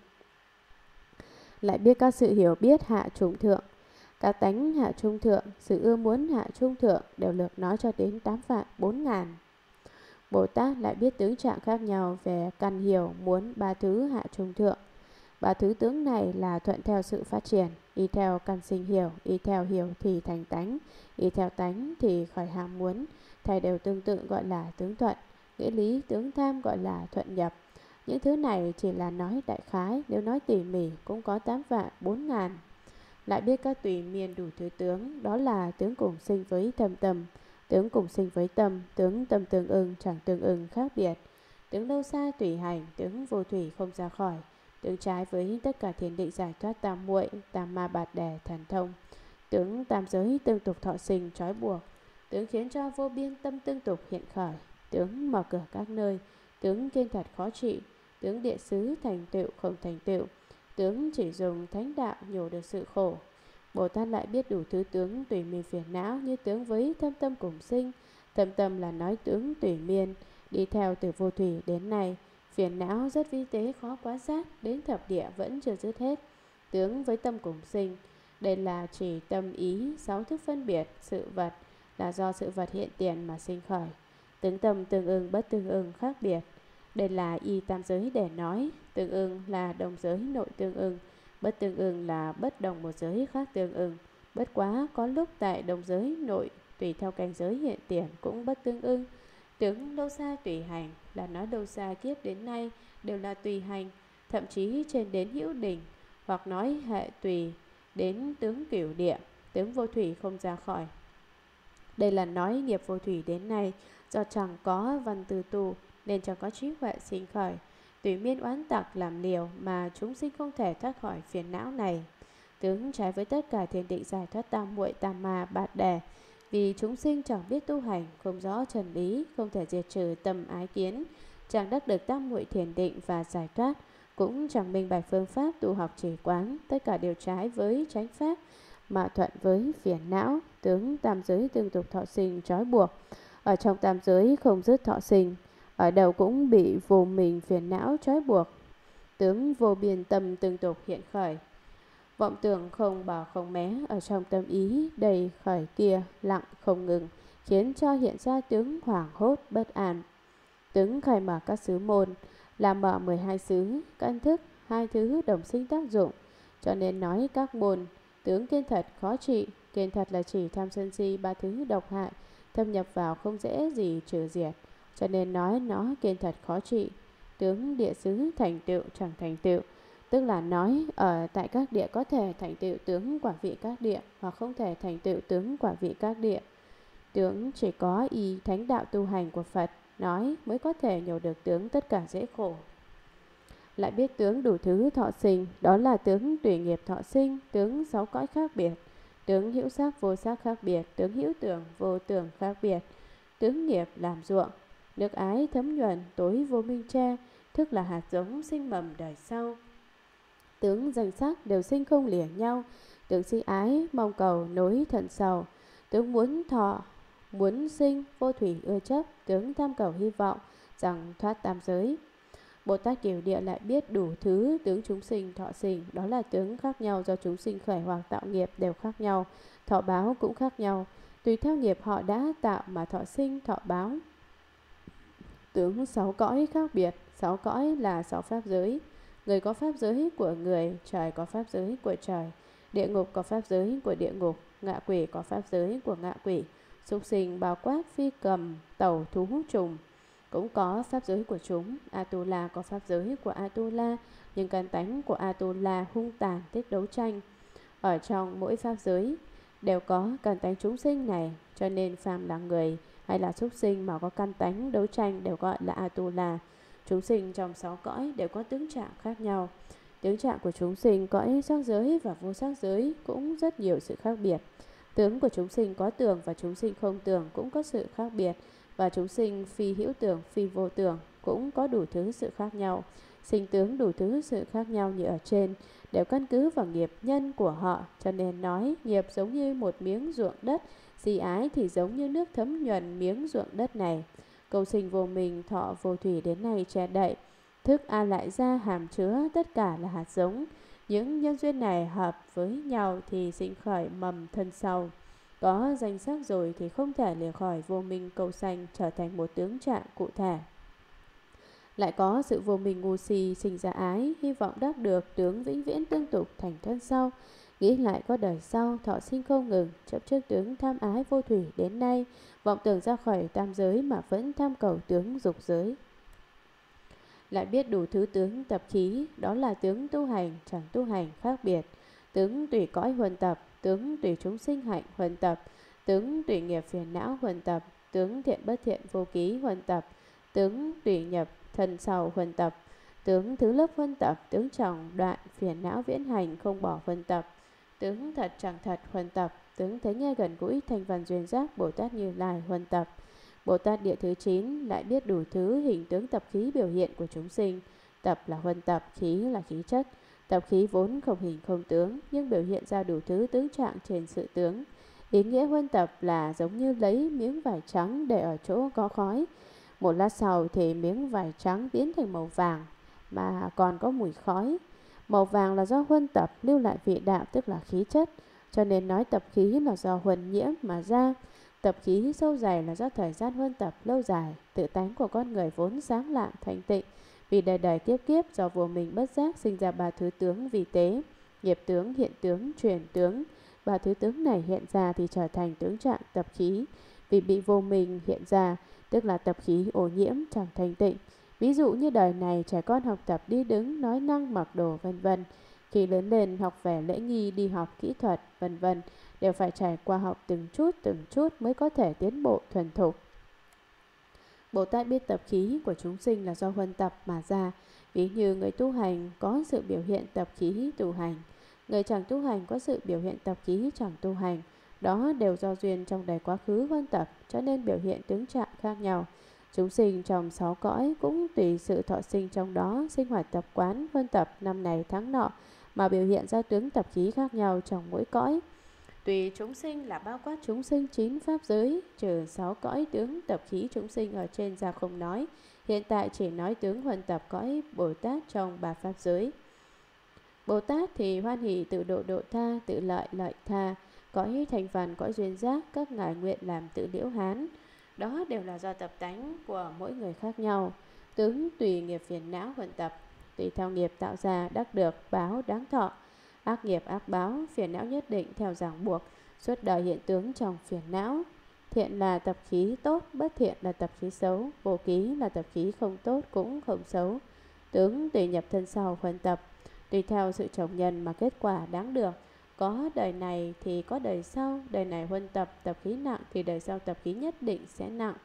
Speaker 1: lại biết các sự hiểu biết hạ trung thượng, các tánh hạ trung thượng, sự ưa muốn hạ trung thượng đều lược nói cho đến 8 vạn 4 ngàn. Bồ Tát lại biết tướng trạng khác nhau về căn hiểu muốn ba thứ hạ trung thượng. Ba thứ tướng này là thuận theo sự phát triển, y theo căn sinh hiểu, y theo hiểu thì thành tánh, y theo tánh thì khỏi ham muốn, thầy đều tương tự gọi là tướng thuận. Nghĩa lý tướng tham gọi là thuận nhập. Những thứ này chỉ là nói đại khái, nếu nói tỉ mỉ cũng có 8 vạn 4 ngàn. Lại biết các tùy miên đủ thứ tướng, đó là tướng cùng sinh với thâm tâm, tướng cùng sinh với tâm, tướng tâm tương ưng chẳng tương ưng khác biệt, tướng lâu xa tùy hành, tướng vô thủy không ra khỏi, tướng trái với tất cả thiền định giải thoát tam muội, tam ma bạt đẻ thần thông, tướng tam giới tương tục thọ sinh trói buộc, tướng khiến cho vô biên tâm tương tục hiện khởi, tướng mở cửa các nơi, tướng kiên thật khó trị, tướng địa xứ thành tựu không thành tựu, tướng chỉ dùng thánh đạo nhổ được sự khổ. Bồ Tát lại biết đủ thứ tướng tùy miên phiền não, như tướng với thâm tâm cùng sinh. Thâm tâm là nói tướng tùy miên, đi theo từ vô thủy đến nay. Phiền não rất vi tế khó quá giác, đến thập địa vẫn chưa dứt hết. Tướng với tâm cùng sinh, đây là chỉ tâm ý, 6 thức phân biệt, sự vật, là do sự vật hiện tiền mà sinh khởi. Tướng tâm tương ưng bất tương ưng khác biệt, đây là y tam giới để nói. Tương ưng là đồng giới nội tương ưng, bất tương ưng là bất đồng một giới khác tương ưng. Bất quá có lúc tại đồng giới nội tùy theo cảnh giới hiện tiền cũng bất tương ưng. Tướng lâu xa tùy hành là nói lâu xa kiếp đến nay đều là tùy hành, thậm chí trên đến hữu đỉnh, hoặc nói hệ tùy đến tướng cửu địa, tướng vô thủy không ra khỏi. Đây là nói nghiệp vô thủy đến nay do chẳng có văn tư tu nên chẳng có trí huệ sinh khởi, tùy miên oán tặc làm liều mà chúng sinh không thể thoát khỏi phiền não này. Tướng trái với tất cả thiền định giải thoát tam muội tam ma bạt đẻ, vì chúng sinh chẳng biết tu hành, không rõ trần lý, không thể diệt trừ tâm ái kiến, chẳng đắc được tam muội thiền định và giải thoát, cũng chẳng minh bạch phương pháp tu học trì quán, tất cả đều trái với chánh pháp mà thuận với phiền não. Tướng tam giới tương tục thọ sinh trói buộc, ở trong tam giới không dứt thọ sinh, ở đâu cũng bị vô mình phiền não trói buộc. Tướng vô biên tâm tương tục hiện khởi, vọng tưởng không bảo không mé, ở trong tâm ý đầy khởi kia lặng không ngừng, khiến cho hiện ra tướng hoảng hốt bất an. Tướng khai mở các xứ môn, làm mở 12 xứ, căn thức 2 thứ đồng sinh tác dụng, cho nên nói các môn. Tướng kiên thật khó trị, kiên thật là chỉ tham sân si 3 thứ độc hại, thâm nhập vào không dễ gì trừ diệt, cho nên nói nó kiên thật khó trị. Tướng địa xứ thành tựu chẳng thành tựu, tức là nói ở tại các địa có thể thành tựu tướng quả vị các địa, hoặc không thể thành tựu tướng quả vị các địa. Tướng chỉ có y thánh đạo tu hành của Phật nói mới có thể nhổ được tướng tất cả dễ khổ. Lại biết tướng đủ thứ thọ sinh, đó là tướng tùy nghiệp thọ sinh, tướng 6 cõi khác biệt, tướng hữu sắc vô sắc khác biệt, tướng hữu tưởng vô tưởng khác biệt, tướng nghiệp làm ruộng, nước ái thấm nhuần tối vô minh che, thức là hạt giống sinh mầm đời sau. Tướng danh sắc đều sinh không lìa nhau, tướng si ái mong cầu nối thận sầu, tướng muốn thọ muốn sinh vô thủy ưa chấp, tướng tham cầu hy vọng rằng thoát tam giới. Bồ Tát Kiều Địa lại biết đủ thứ tướng chúng sinh thọ sinh, đó là tướng khác nhau do chúng sinh khởi hoặc tạo nghiệp đều khác nhau, thọ báo cũng khác nhau, tùy theo nghiệp họ đã tạo mà thọ sinh thọ báo. Tướng 6 cõi khác biệt, 6 cõi là 6 pháp giới. Người có pháp giới của người, trời có pháp giới của trời, địa ngục có pháp giới của địa ngục, ngạ quỷ có pháp giới của ngạ quỷ, súc sinh bao quát phi cầm tẩu thú trùng cũng có pháp giới của chúng. Atula có pháp giới của Atula, nhưng căn tánh của Atula hung tàn thích đấu tranh. Ở trong mỗi pháp giới đều có căn tánh chúng sinh này, cho nên phàm là người hay là súc sinh mà có căn tánh đấu tranh đều gọi là Atula. Chúng sinh trong 6 cõi đều có tướng trạng khác nhau. Tướng trạng của chúng sinh cõi sắc giới và vô sắc giới cũng rất nhiều sự khác biệt. Tướng của chúng sinh có tưởng và chúng sinh không tưởng cũng có sự khác biệt. và chúng sinh phi hữu tưởng, phi vô tưởng cũng có đủ thứ sự khác nhau. Sinh tướng đủ thứ sự khác nhau như ở trên đều căn cứ vào nghiệp nhân của họ, cho nên nói nghiệp giống như một miếng ruộng đất, si ái thì giống như nước thấm nhuần miếng ruộng đất này. Cầu sinh vô mình, thọ vô thủy đến nay che đậy, thức a lại ra hàm chứa tất cả là hạt giống. Những nhân duyên này hợp với nhau thì sinh khởi mầm thân sau. Có danh sắc rồi thì không thể lìa khỏi vô minh cầu sanh, trở thành một tướng trạng cụ thể. Lại có sự vô minh ngu si sinh ra ái, hy vọng đắc được tướng vĩnh viễn tương tục thành thân sau. Nghĩ lại có đời sau, thọ sinh không ngừng, chấp trước tướng tham ái vô thủy đến nay, vọng tưởng ra khỏi tam giới mà vẫn tham cầu tướng dục giới. Lại biết đủ thứ tướng tập khí, đó là tướng tu hành, chẳng tu hành khác biệt. Tướng tùy cõi huần tập, tướng tùy chúng sinh hạnh huần tập, tướng tùy nghiệp phiền não huần tập, tướng thiện bất thiện vô ký huần tập, tướng tùy nhập thân sau huần tập, tướng thứ lớp huân tập, tướng trọng đoạn phiền não viễn hành không bỏ huân tập, tướng thật chẳng thật huân tập, tướng thấy nghe gần gũi thành văn duyên giác Bồ Tát Như Lai huân tập. Bồ Tát địa thứ 9 lại biết đủ thứ hình tướng tập khí biểu hiện của chúng sinh. Tập là huân tập, khí là khí chất. Tập khí vốn không hình không tướng, nhưng biểu hiện ra đủ thứ tướng trạng trên sự tướng. Ý nghĩa huân tập là giống như lấy miếng vải trắng để ở chỗ có khói. Một lát sau thì miếng vải trắng biến thành màu vàng mà còn có mùi khói. Màu vàng là do huân tập lưu lại vị đạo, tức là khí chất. Cho nên nói tập khí là do huân nhiễm mà ra. Tập khí sâu dày là do thời gian huân tập lâu dài. Tự tánh của con người vốn sáng lạng thanh tịnh, vì đời đời kiếp kiếp do vô mình bất giác sinh ra ba thứ tướng vi tế: nghiệp tướng, hiện tướng, truyền tướng. Ba thứ tướng này hiện ra thì trở thành tướng trạng tập khí, vì bị vô mình hiện ra, tức là tập khí ô nhiễm chẳng thanh tịnh. Ví dụ như đời này trẻ con học tập đi đứng, nói năng, mặc đồ vân vân. Khi lớn lên học về lễ nghi, đi học kỹ thuật vân vân, đều phải trải qua học từng chút mới có thể tiến bộ thuần thục. Bồ Tát biết tập khí của chúng sinh là do huân tập mà ra. Ví như người tu hành có sự biểu hiện tập khí tu hành, người chẳng tu hành có sự biểu hiện tập khí chẳng tu hành. Đó đều do duyên trong đời quá khứ huân tập, cho nên biểu hiện tướng trạng khác nhau. Chúng sinh trong 6 cõi cũng tùy sự thọ sinh trong đó, sinh hoạt tập quán huân tập năm này tháng nọ mà biểu hiện ra tướng tập khí khác nhau trong mỗi cõi. Tùy chúng sinh là bao quát chúng sinh 9 pháp giới, trừ 6 cõi tướng tập khí chúng sinh ở trên ra không nói. Hiện tại chỉ nói tướng huân tập cõi Bồ Tát trong 3 pháp giới. Bồ Tát thì hoan hỷ tự độ độ tha, tự lợi lợi tha. Cõi thành phần, cõi duyên giác, các ngài nguyện làm tự liễu hán. Đó đều là do tập tánh của mỗi người khác nhau. Tướng tùy nghiệp phiền não huân tập, tùy theo nghiệp tạo ra đắc được báo đáng thọ. Ác nghiệp ác báo, phiền não nhất định theo ràng buộc, suốt đời hiện tướng trong phiền não. Thiện là tập khí tốt, bất thiện là tập khí xấu, vô ký là tập khí không tốt cũng không xấu. Tướng tùy nhập thân sau huân tập, tùy theo sự trồng nhân mà kết quả đáng được. Có đời này thì có đời sau, đời này huân tập tập khí nặng thì đời sau tập khí nhất định sẽ nặng.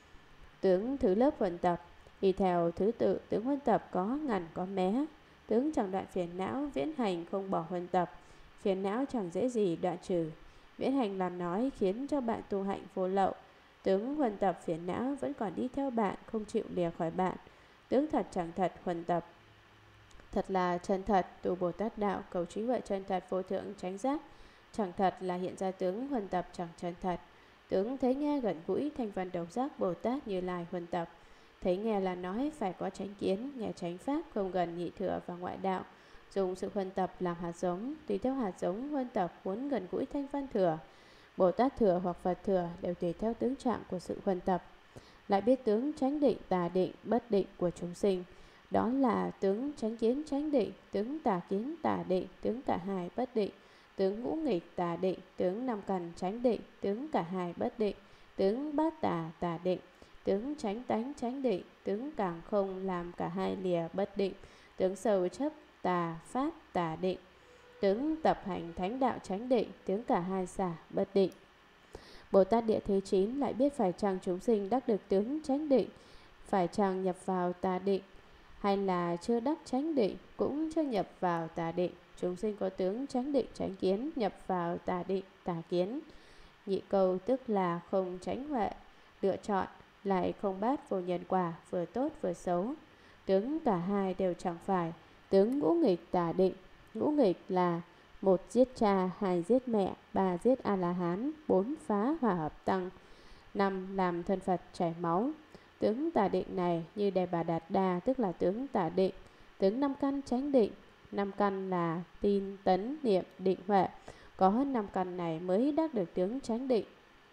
Speaker 1: Tướng thứ lớp huân tập, y theo thứ tự tướng huân tập có ngàn có mé. Tướng chẳng đoạn phiền não, viễn hành không bỏ huân tập, phiền não chẳng dễ gì đoạn trừ. Viễn hành làm nói khiến cho bạn tu hạnh vô lậu. Tướng huân tập phiền não vẫn còn đi theo bạn, không chịu lìa khỏi bạn. Tướng thật chẳng thật huân tập, thật là chân thật, tu Bồ Tát đạo, cầu trí huệ chân thật vô thượng chánh giác. Chẳng thật là hiện ra tướng huân tập chẳng chân thật. Tướng thấy nghe gần gũi thành phần độc giác Bồ Tát Như Lai huân tập. Thấy nghe là nói phải có chánh kiến, nghe chánh pháp, không gần nhị thừa và ngoại đạo. Dùng sự huân tập làm hạt giống, tùy theo hạt giống huân tập muốn gần gũi thanh văn thừa, Bồ Tát thừa hoặc Phật thừa đều tùy theo tướng trạng của sự huân tập. Lại biết tướng chánh định, tà định, bất định của chúng sinh. Đó là tướng chánh kiến chánh định, tướng tà kiến tà định, tướng cả hai bất định, tướng ngũ nghịch tà định, tướng năm căn chánh định, tướng cả hai bất định, tướng bát tà tà định, tướng chánh tánh chánh định, tướng càng không làm cả hai lìa bất định, tướng sâu chấp tà pháp tà định, tướng tập hành thánh đạo chánh định, tướng cả hai xả bất định. Bồ Tát địa thế 9 lại biết phải chăng chúng sinh đắc được tướng chánh định, phải chăng nhập vào tà định, hay là chưa đắc chánh định cũng chưa nhập vào tà định. Chúng sinh có tướng chánh định chánh kiến, nhập vào tà định tà kiến. Nhị câu tức là không chánh huệ, lựa chọn lại không bát vô nhân quả, vừa tốt vừa xấu. Tướng cả hai đều chẳng phải. Tướng ngũ nghịch tả định. Ngũ nghịch là 1 giết cha, 2 giết mẹ, 3 giết A-la-hán, 4 phá hòa hợp tăng, 5 làm thân Phật chảy máu. Tướng tả định này như Đề Bà Đạt Đa, tức là tướng tả định. Tướng 5 căn chánh định. 5 căn là tin, tấn, niệm, định, huệ. Có 5 căn này mới đắc được tướng chánh định.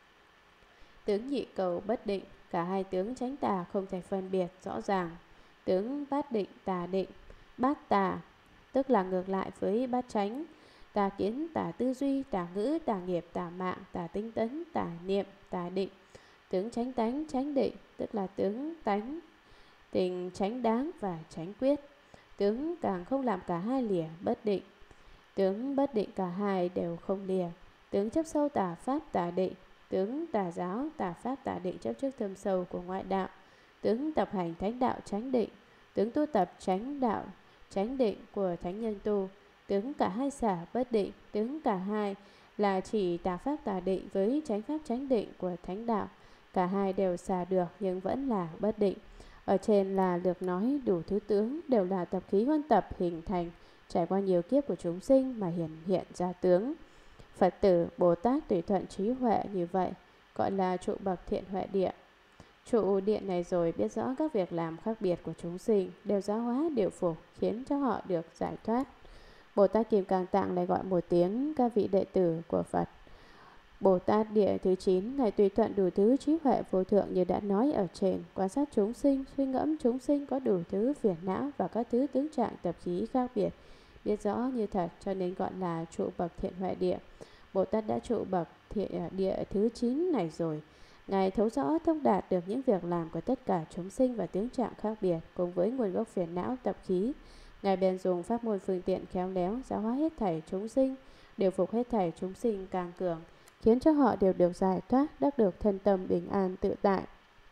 Speaker 1: Tướng nhị cầu bất định. Cả hai tướng chánh tà không thể phân biệt rõ ràng. Tướng bát định tà định. Bát tà tức là ngược lại với bát chánh. Tà kiến, tà tư duy, tà ngữ, tà nghiệp, tà mạng, tà tinh tấn, tà niệm, tà định. Tướng chánh tánh, chánh định tức là tướng tánh, tình chánh đáng và chánh quyết. Tướng càng không làm cả hai lìa, bất định. Tướng bất định cả hai đều không lìa. Tướng chấp sâu tà pháp tà định. Tướng tà giáo tà pháp tà định chấp trước thâm sâu của ngoại đạo. Tướng tập hành thánh đạo chánh định. Tướng tu tập chánh đạo chánh định của thánh nhân tu. Tướng cả hai xả bất định. Tướng cả hai là chỉ tà pháp tà định với chánh pháp chánh định của thánh đạo. Cả hai đều xả được nhưng vẫn là bất định. Ở trên là lược nói đủ thứ tướng, đều là tập khí huân tập hình thành trải qua nhiều kiếp của chúng sinh mà hiện ra tướng. Phật tử Bồ Tát tùy thuận trí huệ như vậy gọi là trụ bậc thiện huệ địa. Trụ điện này rồi biết rõ các việc làm khác biệt của chúng sinh, đều giáo hóa điều phục, khiến cho họ được giải thoát. Bồ Tát Kim Cang Tạng lại gọi một tiếng các vị đệ tử của Phật. Bồ Tát địa thứ 9, Ngài tùy thuận đủ thứ trí huệ vô thượng như đã nói ở trên, quan sát chúng sinh, suy ngẫm chúng sinh có đủ thứ phiền não và các thứ tướng trạng tập khí khác biệt, biết rõ như thật, cho nên gọi là trụ bậc thiện huệ địa. Bồ Tát đã trụ bậc thiện địa thứ 9 này rồi, Ngài thấu rõ thông đạt được những việc làm của tất cả chúng sinh và tướng trạng khác biệt cùng với nguồn gốc phiền não tập khí. Ngài bèn dùng pháp môn phương tiện khéo léo giáo hóa hết thảy chúng sinh, điều phục hết thảy chúng sinh càng cường, khiến cho họ đều được giải thoát, đắc được thân tâm bình an tự tại.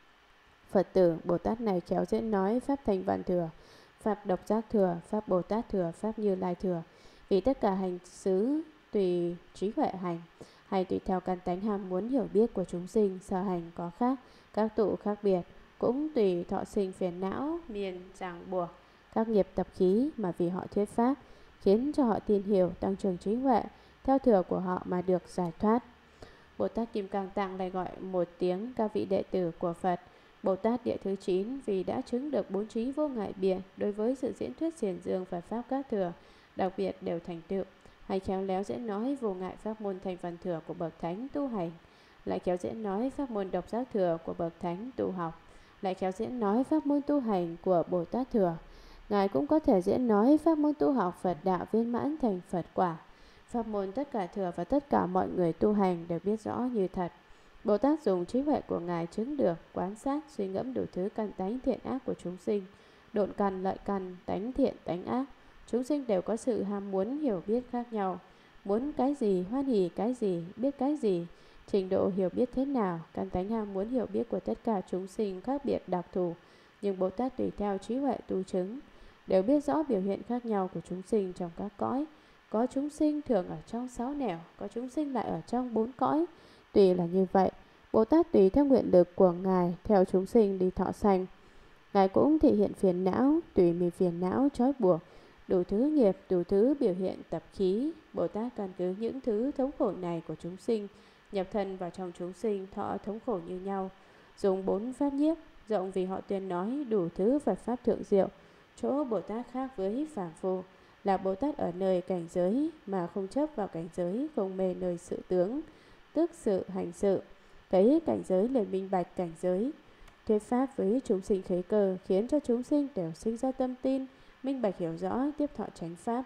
Speaker 1: Phật tử Bồ Tát này khéo diễn nói pháp Thanh Văn thừa, pháp Độc Giác thừa, pháp Bồ Tát thừa, pháp Như Lai thừa. Vì tất cả hành xứ tùy trí huệ hành, hay tùy theo căn tánh ham muốn hiểu biết của chúng sinh, sở hành có khác, các tụ khác biệt, cũng tùy thọ sinh phiền não, miền ràng buộc, các nghiệp tập khí mà vì họ thuyết pháp, khiến cho họ tin hiểu, tăng trưởng trí huệ, theo thừa của họ mà được giải thoát. Bồ Tát Kim Cang Tạng lại gọi một tiếng các vị đệ tử của Phật. Bồ Tát địa thứ 9 vì đã chứng được 4 trí vô ngại biện đối với sự diễn thuyết xiển dương Phật pháp các thừa, đặc biệt đều thành tựu, hay khéo léo diễn nói vô ngại pháp môn Thanh Văn thừa của bậc thánh tu hành, lại khéo diễn nói pháp môn Độc Giác thừa của bậc thánh tu học, lại khéo diễn nói pháp môn tu hành của Bồ Tát thừa. Ngài cũng có thể diễn nói pháp môn tu học Phật đạo viên mãn thành Phật quả. Pháp môn tất cả thừa và tất cả mọi người tu hành đều biết rõ như thật. Bồ Tát dùng trí huệ của Ngài chứng được, quan sát, suy ngẫm đủ thứ căn tánh thiện ác của chúng sinh, độn căn, lợi căn, tánh thiện, tánh ác. Chúng sinh đều có sự ham muốn hiểu biết khác nhau, muốn cái gì, hoan hỉ cái gì, biết cái gì, trình độ hiểu biết thế nào. Căn tánh ham muốn hiểu biết của tất cả chúng sinh khác biệt đặc thù, nhưng Bồ Tát tùy theo trí huệ tu chứng, đều biết rõ biểu hiện khác nhau của chúng sinh trong các cõi. Có chúng sinh thường ở trong 6 nẻo, có chúng sinh lại ở trong 4 cõi. Tùy là như vậy, Bồ Tát tùy theo nguyện lực của Ngài theo chúng sinh đi thọ sanh. Ngài cũng thể hiện phiền não, tùy mình phiền não trói buộc, đủ thứ nghiệp, đủ thứ biểu hiện tập khí. Bồ Tát căn cứ những thứ thống khổ này của chúng sinh, nhập thân vào trong chúng sinh thọ thống khổ như nhau, dùng 4 pháp nhiếp, rộng vì họ tuyên nói đủ thứ Phật pháp thượng diệu. Chỗ Bồ Tát khác với phàm phu là Bồ Tát ở nơi cảnh giới mà không chấp vào cảnh giới, không mê nơi sự tướng, tức sự hành sự, thấy cảnh giới liền minh bạch cảnh giới, thuyết pháp với chúng sinh khế cơ, khiến cho chúng sinh đều sinh ra tâm tin, minh bạch hiểu rõ, tiếp thọ chánh pháp,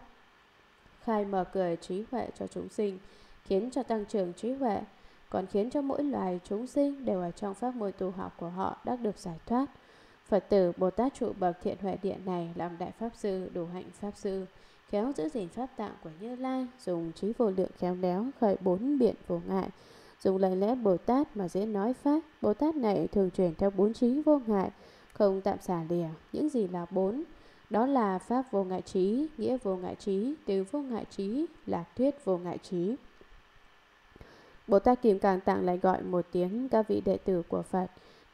Speaker 1: khai mở cửa trí huệ cho chúng sinh, khiến cho tăng trưởng trí huệ, còn khiến cho mỗi loài chúng sinh đều ở trong pháp môn tu học của họ đắc được giải thoát. Phật tử Bồ Tát trụ bậc thiện huệ điện này làm đại pháp sư, đủ hạnh pháp sư, khéo giữ gìn pháp tạng của Như Lai, dùng trí vô lượng khéo léo khởi 4 biện vô ngại, dùng lời lẽ Bồ Tát mà dễ nói pháp. Bồ Tát này thường chuyển theo 4 trí vô ngại, không tạm xả lìa. Những gì là 4? Đó là pháp vô ngại trí, nghĩa vô ngại trí, từ vô ngại trí, lạc thuyết vô ngại trí. Bồ Tát Kim Cang Tạng lại gọi một tiếng các vị đệ tử của Phật.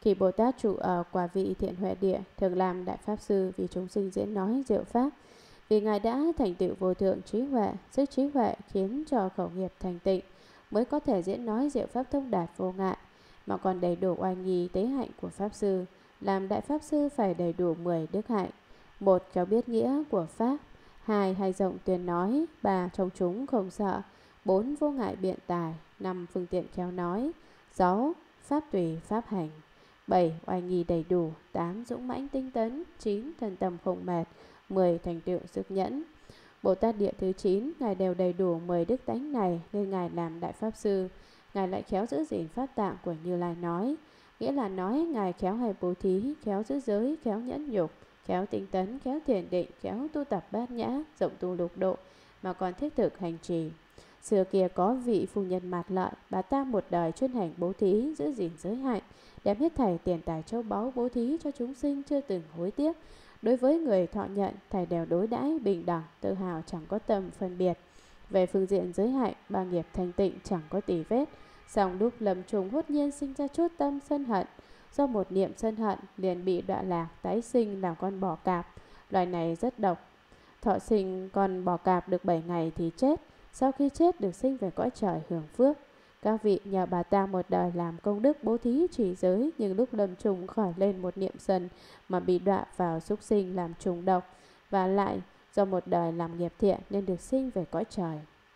Speaker 1: Khi Bồ Tát trụ ở quả vị thiện huệ địa, thường làm đại pháp sư vì chúng sinh diễn nói diệu pháp. Vì Ngài đã thành tựu vô thượng trí huệ, sức trí huệ khiến cho khẩu nghiệp thành tịnh, mới có thể diễn nói diệu pháp thông đạt vô ngại, mà còn đầy đủ oai nghi tế hạnh của pháp sư. Làm đại pháp sư phải đầy đủ 10 đức hạnh: 1. Khéo biết nghĩa của pháp. 2. Hay rộng tuyên nói. 3. Trong chúng không sợ. 4. Vô ngại biện tài. 5. Phương tiện khéo nói. 6. Pháp tùy pháp hành. 7. Oai nghi đầy đủ. 8. Dũng mãnh tinh tấn. 9. Thân tâm không mệt. 10. Thành tựu sức nhẫn. Bồ Tát Địa thứ 9, Ngài đều đầy đủ 10 đức tánh này nên Ngài làm đại pháp sư. Ngài lại khéo giữ gìn pháp tạng của Như Lai nói, nghĩa là nói Ngài khéo hay bố thí, khéo giữ giới, khéo nhẫn nhục, khéo tinh tấn, khéo thiền định, khéo tu tập bát nhã, rộng tu lục độ, mà còn thiết thực hành trì. Xưa kia có vị phu nhân Mạt Lợi, bà ta một đời chuyên hành bố thí, giữ gìn giới hạnh, đem hết thảy tiền tài châu báu bố thí cho chúng sinh chưa từng hối tiếc. Đối với người thọ nhận, thầy đều đối đãi bình đẳng, tự hào chẳng có tâm phân biệt. Về phương diện giới hạnh, ba nghiệp thanh tịnh chẳng có tì vết. Song lúc lầm trùng hốt nhiên sinh ra chút tâm sân hận. Do một niệm sân hận liền bị đọa lạc tái sinh làm con bò cạp. Loài này rất độc. Thọ sinh con bò cạp được 7 ngày thì chết. Sau khi chết được sinh về cõi trời hưởng phước. Các vị nhờ bà ta một đời làm công đức bố thí trì giới, nhưng lúc lâm trùng khỏi lên một niệm sân mà bị đọa vào súc sinh làm trùng độc, và lại do một đời làm nghiệp thiện nên được sinh về cõi trời.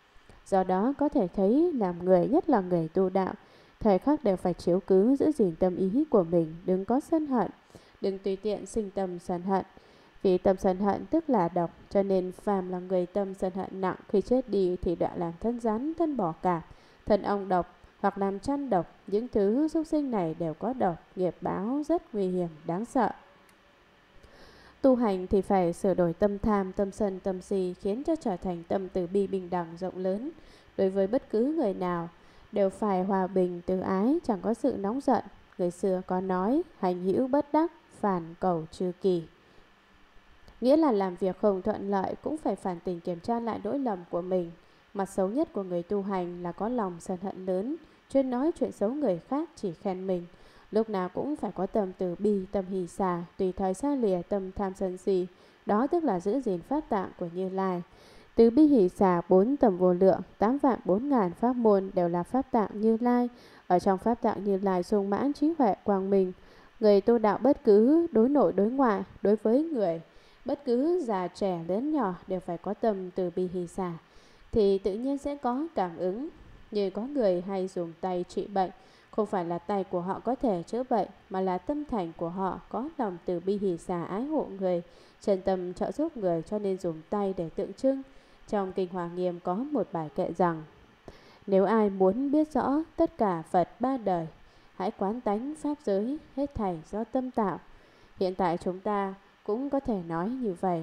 Speaker 1: Do đó có thể thấy làm người, nhất là người tu đạo, thời khắc đều phải chiếu cứ giữ gìn tâm ý của mình, đừng có sân hận, đừng tùy tiện sinh tâm sân hận. Vì tâm sân hận tức là độc, cho nên phàm là người tâm sân hận nặng, khi chết đi thì đọa làm thân rắn, thân bò cạp, thân ong độc, hoặc làm chăn độc. Những thứ súc sinh này đều có độc, nghiệp báo rất nguy hiểm, đáng sợ. Tu hành thì phải sửa đổi tâm tham, tâm sân, tâm si, khiến cho trở thành tâm từ bi bình đẳng rộng lớn. Đối với bất cứ người nào đều phải hòa bình, từ ái, chẳng có sự nóng giận. Người xưa có nói, hành hữu bất đắc, phản cầu trừ kỳ. Nghĩa là làm việc không thuận lợi cũng phải phản tỉnh kiểm tra lại lỗi lầm của mình. Mặt xấu nhất của người tu hành là có lòng sân hận lớn, chuyên nói chuyện xấu người khác, chỉ khen mình. Lúc nào cũng phải có tâm từ bi, tâm hỷ xả, tùy thời xa lìa tâm tham sân si. Đó tức là giữ gìn pháp tạng của Như Lai. Từ bi hỷ xả 4 tầm vô lượng, 8 vạn 4 ngàn pháp môn đều là pháp tạng Như Lai. Ở trong pháp tạng Như Lai sung mãn trí huệ quang minh. Người tu đạo bất cứ đối nội đối ngoại, đối với người bất cứ già trẻ lớn nhỏ đều phải có tâm từ bi hỷ xả, thì tự nhiên sẽ có cảm ứng. Như có người hay dùng tay trị bệnh, không phải là tay của họ có thể chữa bệnh, mà là tâm thành của họ có lòng từ bi hỷ xả ái hộ người, chân tâm trợ giúp người, cho nên dùng tay để tượng trưng. Trong Kinh Hoa Nghiêm có một bài kệ rằng: nếu ai muốn biết rõ tất cả Phật ba đời, hãy quán tánh pháp giới, hết thảy do tâm tạo. Hiện tại chúng ta cũng có thể nói như vậy.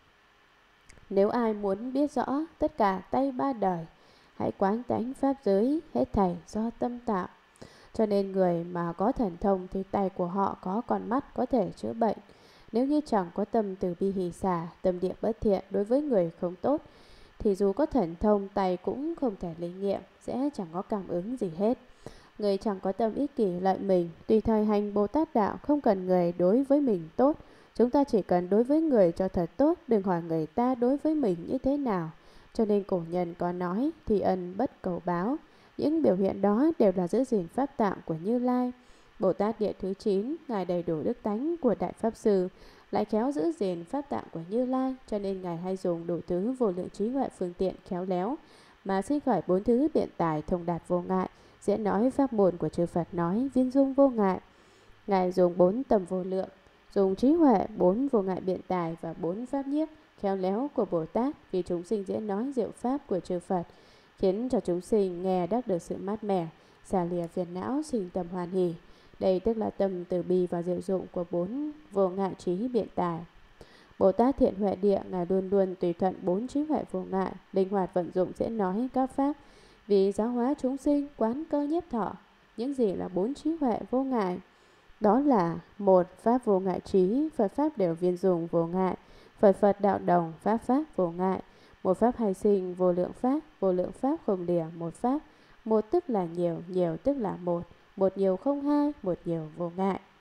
Speaker 1: Nếu ai muốn biết rõ tất cả tay ba đời, hãy quán tánh pháp giới, hết thảy do tâm tạo. Cho nên người mà có thần thông thì tay của họ có con mắt có thể chữa bệnh. Nếu như chẳng có tâm từ bi hỷ xả, tâm địa bất thiện đối với người không tốt, thì dù có thần thông tay cũng không thể linh nghiệm, sẽ chẳng có cảm ứng gì hết. Người chẳng có tâm ích kỷ lợi mình, tùy thời hành Bồ Tát đạo, không cần người đối với mình tốt. Chúng ta chỉ cần đối với người cho thật tốt, đừng hỏi người ta đối với mình như thế nào. Cho nên cổ nhân có nói, thì ân bất cầu báo. Những biểu hiện đó đều là giữ gìn pháp tạng của Như Lai. Bồ Tát Địa thứ 9, Ngài đầy đủ đức tánh của Đại Pháp Sư, lại khéo giữ gìn pháp tạng của Như Lai, cho nên Ngài hay dùng đủ thứ vô lượng trí huệ phương tiện khéo léo, mà sinh khởi 4 thứ biện tài thông đạt vô ngại, diễn nói pháp môn của chư Phật nói viên dung vô ngại. Ngài dùng 4 tầm vô lượng, dùng trí huệ, 4 vô ngại biện tài và 4 pháp nhiếp khéo léo của Bồ Tát vì chúng sinh diễn nói diệu pháp của chư Phật, khiến cho chúng sinh nghe đắc được sự mát mẻ, xả lìa phiền não, sinh tâm hoan hỷ. Đây tức là tâm từ bi và diệu dụng của 4 vô ngại trí biện tài. Bồ Tát Thiện Huệ Địa, Ngài luôn luôn tùy thuận 4 trí huệ vô ngại, linh hoạt vận dụng diễn nói các pháp vì giáo hóa chúng sinh, quán cơ nhiếp thọ. Những gì là 4 trí huệ vô ngại? Đó là: 1. Pháp vô ngại trí, Phật pháp đều viên dùng vô ngại, Phật đạo đồng, pháp vô ngại. Một pháp hay sinh, vô lượng pháp không lìa một pháp. Một tức là nhiều, nhiều tức là một nhiều không hai, một nhiều vô ngại.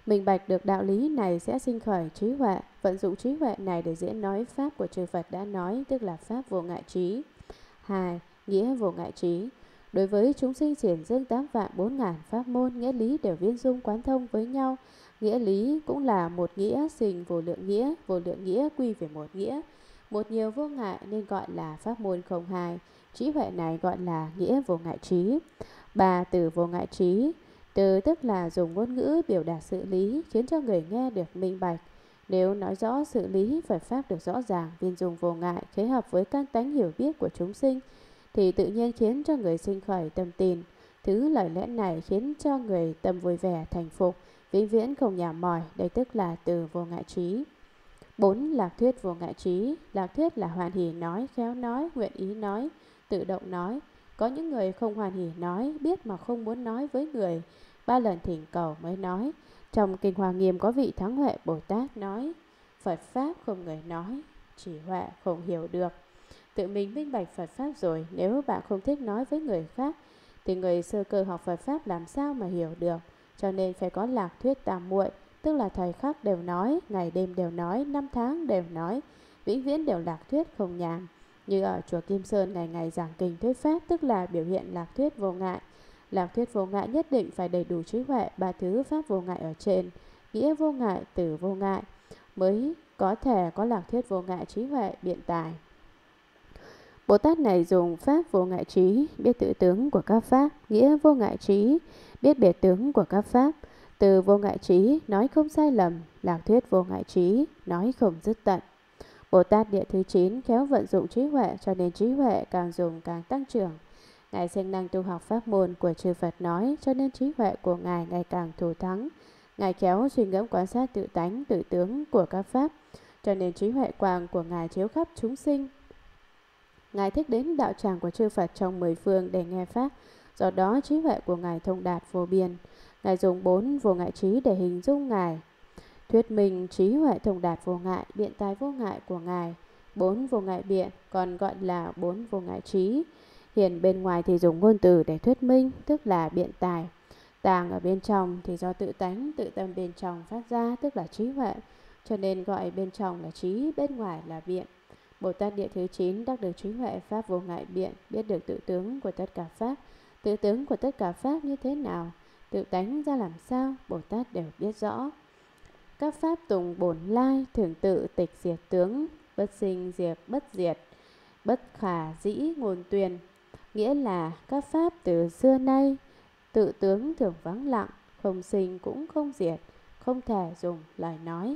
Speaker 1: Minh bạch được đạo lý này sẽ sinh khởi trí huệ, vận dụng trí huệ này để diễn nói pháp của chư Phật đã nói, tức là pháp vô ngại trí. 2. Nghĩa vô ngại trí. Đối với chúng sinh triển dương 8 vạn 4 ngàn pháp môn, nghĩa lý đều viên dung quán thông với nhau. Nghĩa lý cũng là một nghĩa sinh vô lượng nghĩa quy về một nghĩa. Một nhiều vô ngại nên gọi là pháp môn không hai. Trí huệ này gọi là nghĩa vô ngại trí. 3. Từ vô ngại trí. Từ tức là dùng ngôn ngữ biểu đạt sự lý, khiến cho người nghe được minh bạch. Nếu nói rõ sự lý Phật pháp được rõ ràng, viên dung vô ngại, khế hợp với căn tánh hiểu biết của chúng sinh, thì tự nhiên khiến cho người sinh khởi tâm tin. Thứ lời lẽ này khiến cho người tâm vui vẻ, thành phục, vĩnh viễn không nhả mỏi, đây tức là từ vô ngại trí. 4. Lạc thuyết vô ngại trí. Lạc thuyết là hoan hỷ nói, khéo nói, nguyện ý nói, tự động nói. Có những người không hoan hỷ nói, biết mà không muốn nói với người, 3 lần thỉnh cầu mới nói. Trong Kinh Hoa Nghiêm có vị Thắng Huệ Bồ Tát nói: Phật pháp không người nói, chỉ huệ không hiểu được. Tự mình minh bạch Phật pháp rồi, nếu bạn không thích nói với người khác, thì người sơ cơ học Phật pháp làm sao mà hiểu được. Cho nên phải có lạc thuyết tam muội, tức là thời khắc đều nói, ngày đêm đều nói, năm tháng đều nói, vĩnh viễn đều lạc thuyết không nhàn. Như ở chùa Kim Sơn ngày ngày giảng kinh thuyết pháp, tức là biểu hiện lạc thuyết vô ngại. Lạc thuyết vô ngại nhất định phải đầy đủ trí huệ 3 thứ pháp vô ngại ở trên, nghĩa vô ngại, từ vô ngại, mới có thể có lạc thuyết vô ngại trí huệ biện tài. Bồ Tát này dùng pháp vô ngại trí, biết tự tướng của các pháp, nghĩa vô ngại trí, biết biệt tướng của các pháp, từ vô ngại trí, nói không sai lầm, lạc thuyết vô ngại trí, nói không dứt tận. Bồ Tát địa thứ 9 khéo vận dụng trí huệ, cho nên trí huệ càng dùng càng tăng trưởng. Ngài siêng năng tu học pháp môn của chư Phật nói, cho nên trí huệ của Ngài ngày càng thù thắng. Ngài khéo suy ngẫm quan sát tự tánh, tự tướng của các pháp, cho nên trí huệ quang của Ngài chiếu khắp chúng sinh. Ngài thích đến đạo tràng của chư Phật trong 10 phương để nghe pháp, do đó trí huệ của Ngài thông đạt vô biên. Ngài dùng 4 vô ngại trí để hình dung Ngài, thuyết minh trí huệ thông đạt vô ngại, biện tài vô ngại của Ngài. 4 vô ngại biện còn gọi là 4 vô ngại trí. Hiện bên ngoài thì dùng ngôn từ để thuyết minh, tức là biện tài. Tàng ở bên trong thì do tự tánh, tự tâm bên trong phát ra, tức là trí huệ, cho nên gọi bên trong là trí, bên ngoài là biện. Bồ Tát địa thứ 9 đắc được trí huệ pháp vô ngại biện, biết được tự tướng của tất cả pháp. Tự tướng của tất cả pháp như thế nào, tự tánh ra làm sao, Bồ Tát đều biết rõ. Các pháp tùng bổn lai, thường tự tịch diệt tướng, bất sinh diệt bất diệt, bất khả dĩ ngôn tuyền. Nghĩa là các pháp từ xưa nay, tự tướng thường vắng lặng, không sinh cũng không diệt, không thể dùng lời nói.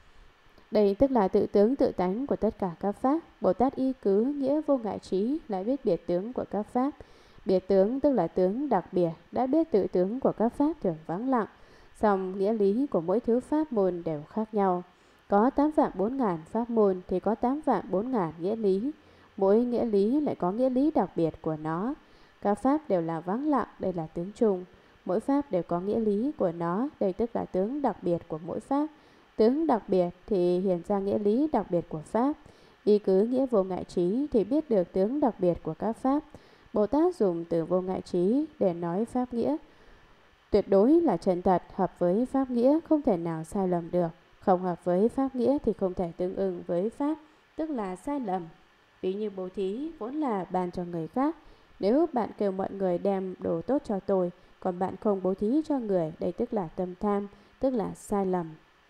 Speaker 1: Đây tức là tự tướng tự tánh của tất cả các pháp. Bồ Tát y cứ nghĩa vô ngại trí lại biết biệt tướng của các pháp. Biệt tướng tức là tướng đặc biệt, đã biết tự tướng của các pháp thường vắng lặng. Song nghĩa lý của mỗi thứ pháp môn đều khác nhau. Có 8 vạn 4 ngàn pháp môn thì có 8 vạn 4 ngàn nghĩa lý. Mỗi nghĩa lý lại có nghĩa lý đặc biệt của nó. Các pháp đều là vắng lặng, đây là tướng chung. Mỗi pháp đều có nghĩa lý của nó, đây tức là tướng đặc biệt của mỗi pháp. Tướng đặc biệt thì hiện ra nghĩa lý đặc biệt của pháp. Y cứ nghĩa vô ngại trí thì biết được tướng đặc biệt của các pháp. Bồ Tát dùng từ vô ngại trí để nói pháp nghĩa. Tuyệt đối là chân thật, hợp với pháp nghĩa không thể nào sai lầm được. Không hợp với pháp nghĩa thì không thể tương ưng với pháp, tức là sai lầm. Ví như bố thí vốn là ban cho người khác. Nếu bạn kêu mọi người đem đồ tốt cho tôi, còn bạn không bố thí cho người, đây tức là tâm tham, tức là sai lầm.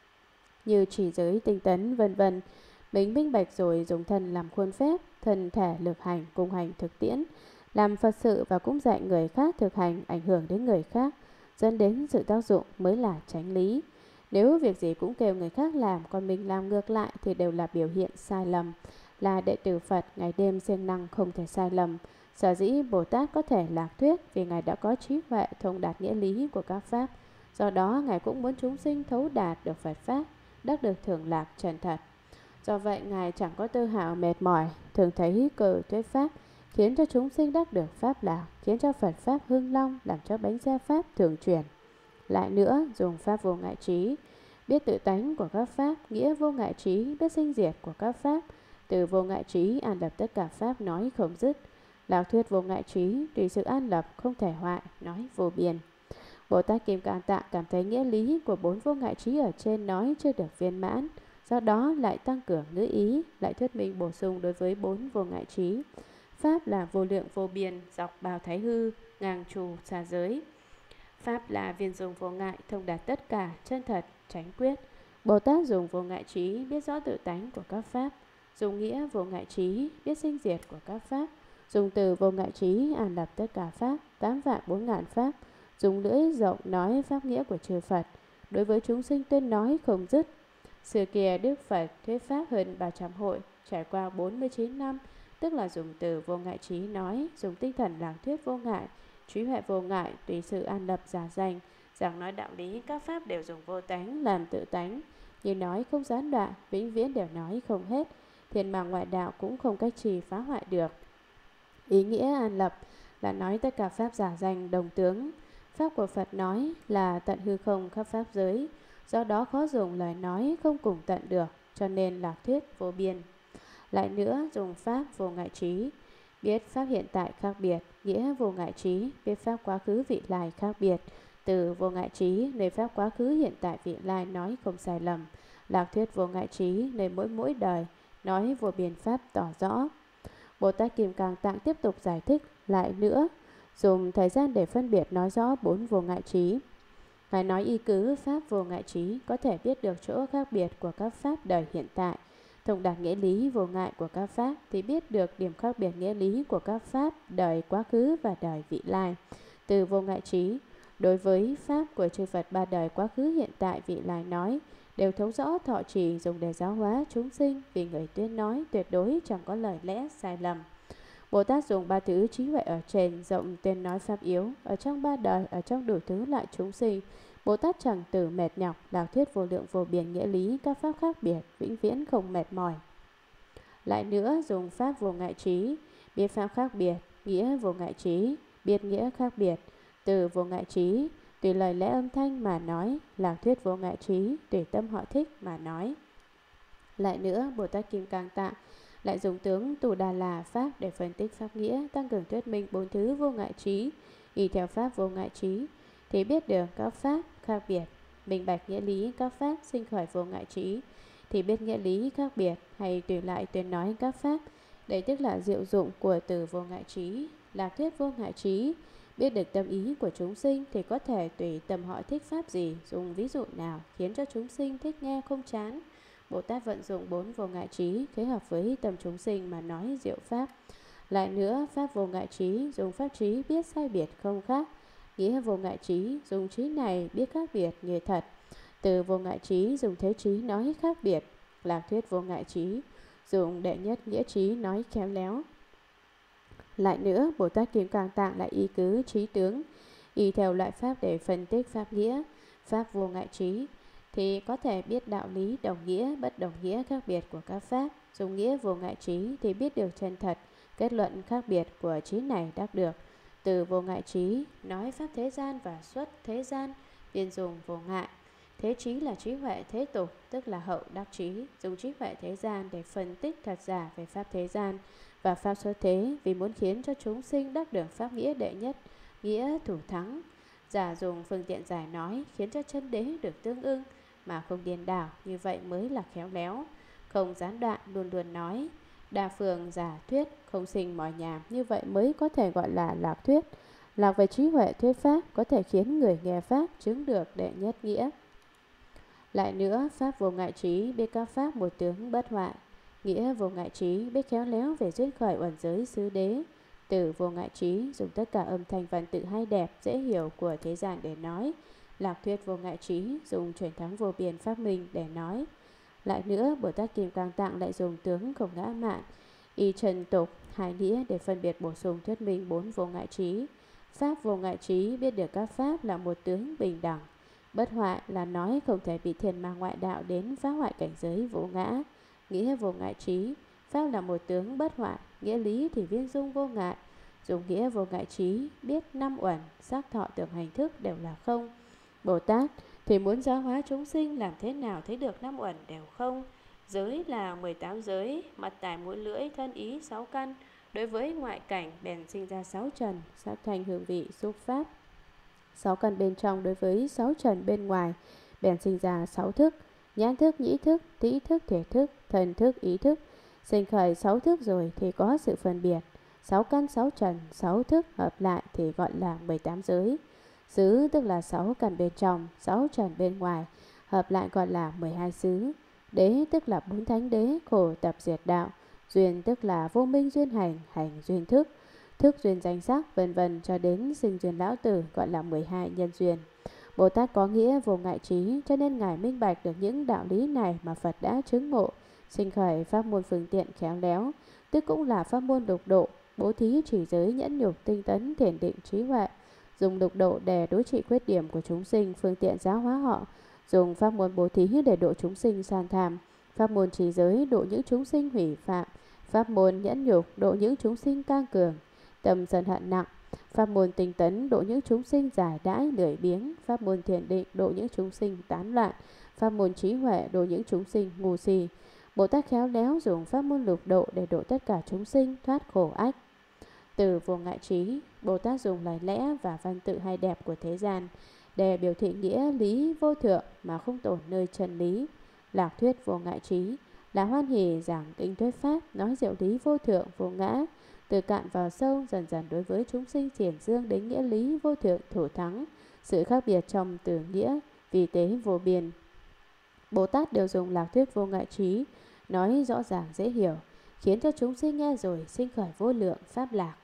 Speaker 1: Như chỉ giới tinh tấn vân vân, mình minh bạch rồi dùng thân làm khuôn phép, thân thể lực hành, cung hành thực tiễn, làm Phật sự và cũng dạy người khác thực hành, ảnh hưởng đến người khác, dẫn đến sự tác dụng mới là chánh lý. Nếu việc gì cũng kêu người khác làm, còn mình làm ngược lại thì đều là biểu hiện sai lầm. Là đệ tử Phật, ngày đêm siêng năng không thể sai lầm. Sở dĩ Bồ Tát có thể lạc thuyết vì Ngài đã có trí huệ thông đạt nghĩa lý của các pháp. Do đó Ngài cũng muốn chúng sinh thấu đạt được Phật pháp, đắc được thưởng lạc chân thật. Do vậy Ngài chẳng có tư hạo mệt mỏi, thường thấy cờ thuyết pháp, khiến cho chúng sinh đắc được pháp lạc, khiến cho Phật pháp hưng long, làm cho bánh xe pháp thường chuyển. Lại nữa, dùng pháp vô ngại trí, biết tự tánh của các pháp, nghĩa vô ngại trí, biết sinh diệt của các pháp, từ vô ngại trí an lập tất cả pháp nói không dứt. Lạc thuyết vô ngại trí, tùy sự an lập không thể hoại, nói vô biên. Bồ Tát Kim Cang Tạng cảm thấy nghĩa lý của 4 vô ngại trí ở trên nói chưa được viên mãn, do đó lại tăng cường ngữ ý, lại thuyết minh bổ sung đối với 4 vô ngại trí. Pháp là vô lượng vô biên, dọc bao thái hư, ngang trù xa giới. Pháp là viên dung vô ngại, thông đạt tất cả, chân thật, chánh quyết. Bồ Tát dùng vô ngại trí biết rõ tự tánh của các pháp, dùng nghĩa vô ngại trí biết sinh diệt của các pháp, dùng từ vô ngại trí an lập tất cả pháp, 8.400.000 pháp, dùng lưỡi rộng nói pháp nghĩa của chư Phật, đối với chúng sinh tuyên nói không dứt. Xưa kia Đức Phật thuyết pháp hơn 300 hội, trải qua 49 năm, tức là dùng từ vô ngại trí nói, dùng tinh thần lạc thuyết vô ngại, trí huệ vô ngại, tùy sự an lập giả danh, rằng nói đạo lý các pháp đều dùng vô tánh làm tự tánh, như nói không gián đoạn, vĩnh viễn đều nói không hết, thiên mạng ngoại đạo cũng không cách trì phá hoại được. Ý nghĩa an lập là nói tất cả pháp giả danh đồng tướng. Pháp của Phật nói là tận hư không khắp pháp giới, do đó khó dùng lời nói không cùng tận được, cho nên lạc thuyết vô biên. Lại nữa, dùng pháp vô ngại trí, biết pháp hiện tại khác biệt, nghĩa vô ngại trí, biết pháp quá khứ vị lai khác biệt. Từ vô ngại trí, nơi pháp quá khứ hiện tại vị lai nói không sai lầm. Lạc thuyết vô ngại trí, nơi mỗi đời, nói vô biên pháp tỏ rõ. Bồ Tát Kim Cang Tạng tiếp tục giải thích lại nữa, dùng thời gian để phân biệt nói rõ 4 vô ngại trí. Ngài nói y cứ pháp vô ngại trí có thể biết được chỗ khác biệt của các pháp đời hiện tại, thông đạt nghĩa lý vô ngại của các pháp thì biết được điểm khác biệt nghĩa lý của các pháp đời quá khứ và đời vị lai. Từ vô ngại trí, đối với pháp của chư Phật ba đời quá khứ hiện tại vị lai nói, đều thấu rõ thọ trì dùng để giáo hóa chúng sinh, vì người tuyên nói tuyệt đối chẳng có lời lẽ sai lầm. Bồ Tát dùng 3 thứ trí huệ ở trên rộng tuyên nói pháp yếu, ở trong 3 đời, ở trong đủ thứ loại chúng sinh. Bồ Tát chẳng từ mệt nhọc, lạc thuyết vô lượng vô biên nghĩa lý các pháp khác biệt, vĩnh viễn không mệt mỏi. Lại nữa, dùng pháp vô ngại trí, biết pháp khác biệt, nghĩa vô ngại trí, biết nghĩa khác biệt. Từ vô ngại trí, tùy lời lẽ âm thanh mà nói, lạc thuyết vô ngại trí, tùy tâm họ thích mà nói. Lại nữa, Bồ Tát Kim Cang Tạng lại dùng tướng Tù Đà La pháp để phân tích pháp nghĩa, tăng cường thuyết minh 4 thứ vô ngại trí. Y theo pháp vô ngại trí thì biết được các pháp khác biệt, minh bạch nghĩa lý các pháp sinh khởi vô ngại trí thì biết nghĩa lý khác biệt, hay tùy lại tuyên nói các pháp. Đây tức là diệu dụng của từ vô ngại trí. Lạc thuyết vô ngại trí, biết được tâm ý của chúng sinh thì có thể tùy tâm họ thích pháp gì, dùng ví dụ nào khiến cho chúng sinh thích nghe không chán. Bồ Tát vận dụng 4 vô ngại trí kết hợp với tâm chúng sinh mà nói diệu pháp. Lại nữa, pháp vô ngại trí dùng pháp trí biết sai biệt không khác. Nghĩa vô ngại trí dùng trí này biết khác biệt như thật. Từ vô ngại trí dùng thế trí nói khác biệt. Lạc thuyết vô ngại trí dùng đệ nhất nghĩa trí nói khéo léo. Lại nữa, Bồ Tát Kim Cang Tạng lại y cứ trí tướng, y theo loại pháp để phân tích pháp nghĩa. Pháp vô ngại trí thì có thể biết đạo lý đồng nghĩa, bất đồng nghĩa khác biệt của các pháp. Dùng nghĩa vô ngại trí thì biết được chân thật, kết luận khác biệt của trí này đắc được. Từ vô ngại trí nói pháp thế gian và xuất thế gian, viên dùng vô ngại. Thế trí là trí huệ thế tục, tức là hậu đắc trí. Dùng trí huệ thế gian để phân tích thật giả về pháp thế gian và pháp xuất thế, vì muốn khiến cho chúng sinh đắc được pháp nghĩa đệ nhất, nghĩa thủ thắng. Giả dùng phương tiện giải nói khiến cho chân đế được tương ưng mà không điên đảo, như vậy mới là khéo léo. Không gián đoạn, luôn luôn nói, đa phương giả thuyết, không sinh mỏi nhàm, như vậy mới có thể gọi là lạc thuyết. Lạc về trí huệ thuyết pháp có thể khiến người nghe pháp chứng được đệ nhất nghĩa. Lại nữa, pháp vô ngại trí biết các pháp một tướng bất hoại. Nghĩa vô ngại trí biết khéo léo về duyên khởi uẩn giới xứ đế. Từ vô ngại trí dùng tất cả âm thanh văn tự hay đẹp dễ hiểu của thế gian để nói. Lạc thuyết vô ngại trí dùng truyền thắng vô biên pháp minh để nói. Lại nữa, Bồ Tát Kim Cang Tạng lại dùng tướng không ngã mạn, y trần tục, hai nghĩa để phân biệt bổ sung thuyết minh 4 vô ngại trí. Pháp vô ngại trí biết được các pháp là một tướng bình đẳng. Bất hoại là nói không thể bị thiên ma ngoại đạo đến phá hoại cảnh giới vô ngã. Nghĩa vô ngại trí, pháp là một tướng bất hoại, nghĩa lý thì viên dung vô ngại. Dùng nghĩa vô ngại trí biết 5 uẩn, sắc thọ tưởng hành thức đều là không. Bồ Tát thì muốn giáo hóa chúng sinh làm thế nào thấy được 5 uẩn đều không. Giới là 18 giới, mặt tài mũi lưỡi thân ý 6 căn. Đối với ngoại cảnh bèn sinh ra 6 trần, sắc thanh hương vị xúc pháp. 6 căn bên trong đối với 6 trần bên ngoài, bèn sinh ra 6 thức: nhãn thức, nhĩ thức, tý thức, thiệt thức, thân thức, ý thức. Sinh khởi 6 thức rồi thì có sự phân biệt. 6 căn 6 trần, 6 thức hợp lại thì gọi là 18 giới. Xứ tức là 6 căn bên trong, 6 trần bên ngoài, hợp lại gọi là 12 xứ. Đế tức là 4 thánh đế khổ tập diệt đạo. Duyên tức là vô minh duyên hành, hành duyên thức, thức duyên danh sắc, vân vân cho đến sinh duyên lão tử, gọi là 12 nhân duyên. Bồ Tát có nghĩa vô ngại trí, cho nên Ngài minh bạch được những đạo lý này mà Phật đã chứng ngộ, sinh khởi pháp môn phương tiện khéo léo, tức cũng là pháp môn lục độ, bố thí trì giới, nhẫn nhục, tinh tấn, thiền định, trí huệ, dùng lục độ để đối trị khuyết điểm của chúng sinh, phương tiện giáo hóa họ, dùng pháp môn bố thí để độ chúng sinh san tham, pháp môn trì giới độ những chúng sinh hủy phạm, pháp môn nhẫn nhục độ những chúng sinh cang cường, tâm sân hận nặng, pháp môn tinh tấn độ những chúng sinh giải đãi lười biếng, pháp môn thiền định độ những chúng sinh tán loạn, pháp môn trí huệ độ những chúng sinh ngu si. Bồ Tát khéo léo dùng pháp môn lục độ để độ tất cả chúng sinh thoát khổ ách. Từ vô ngại trí, Bồ Tát dùng lời lẽ và văn tự hay đẹp của thế gian để biểu thị nghĩa lý vô thượng mà không tổn nơi chân lý. Lạc thuyết vô ngại trí là hoan hỷ giảng kinh thuyết pháp, nói diệu lý vô thượng vô ngã, từ cạn vào sâu, dần dần đối với chúng sinh triển dương đến nghĩa lý vô thượng thủ thắng, sự khác biệt trong từ nghĩa vì tế vô biên. Bồ Tát đều dùng lạc thuyết vô ngại trí, nói rõ ràng dễ hiểu, khiến cho chúng sinh nghe rồi sinh khởi vô lượng pháp lạc.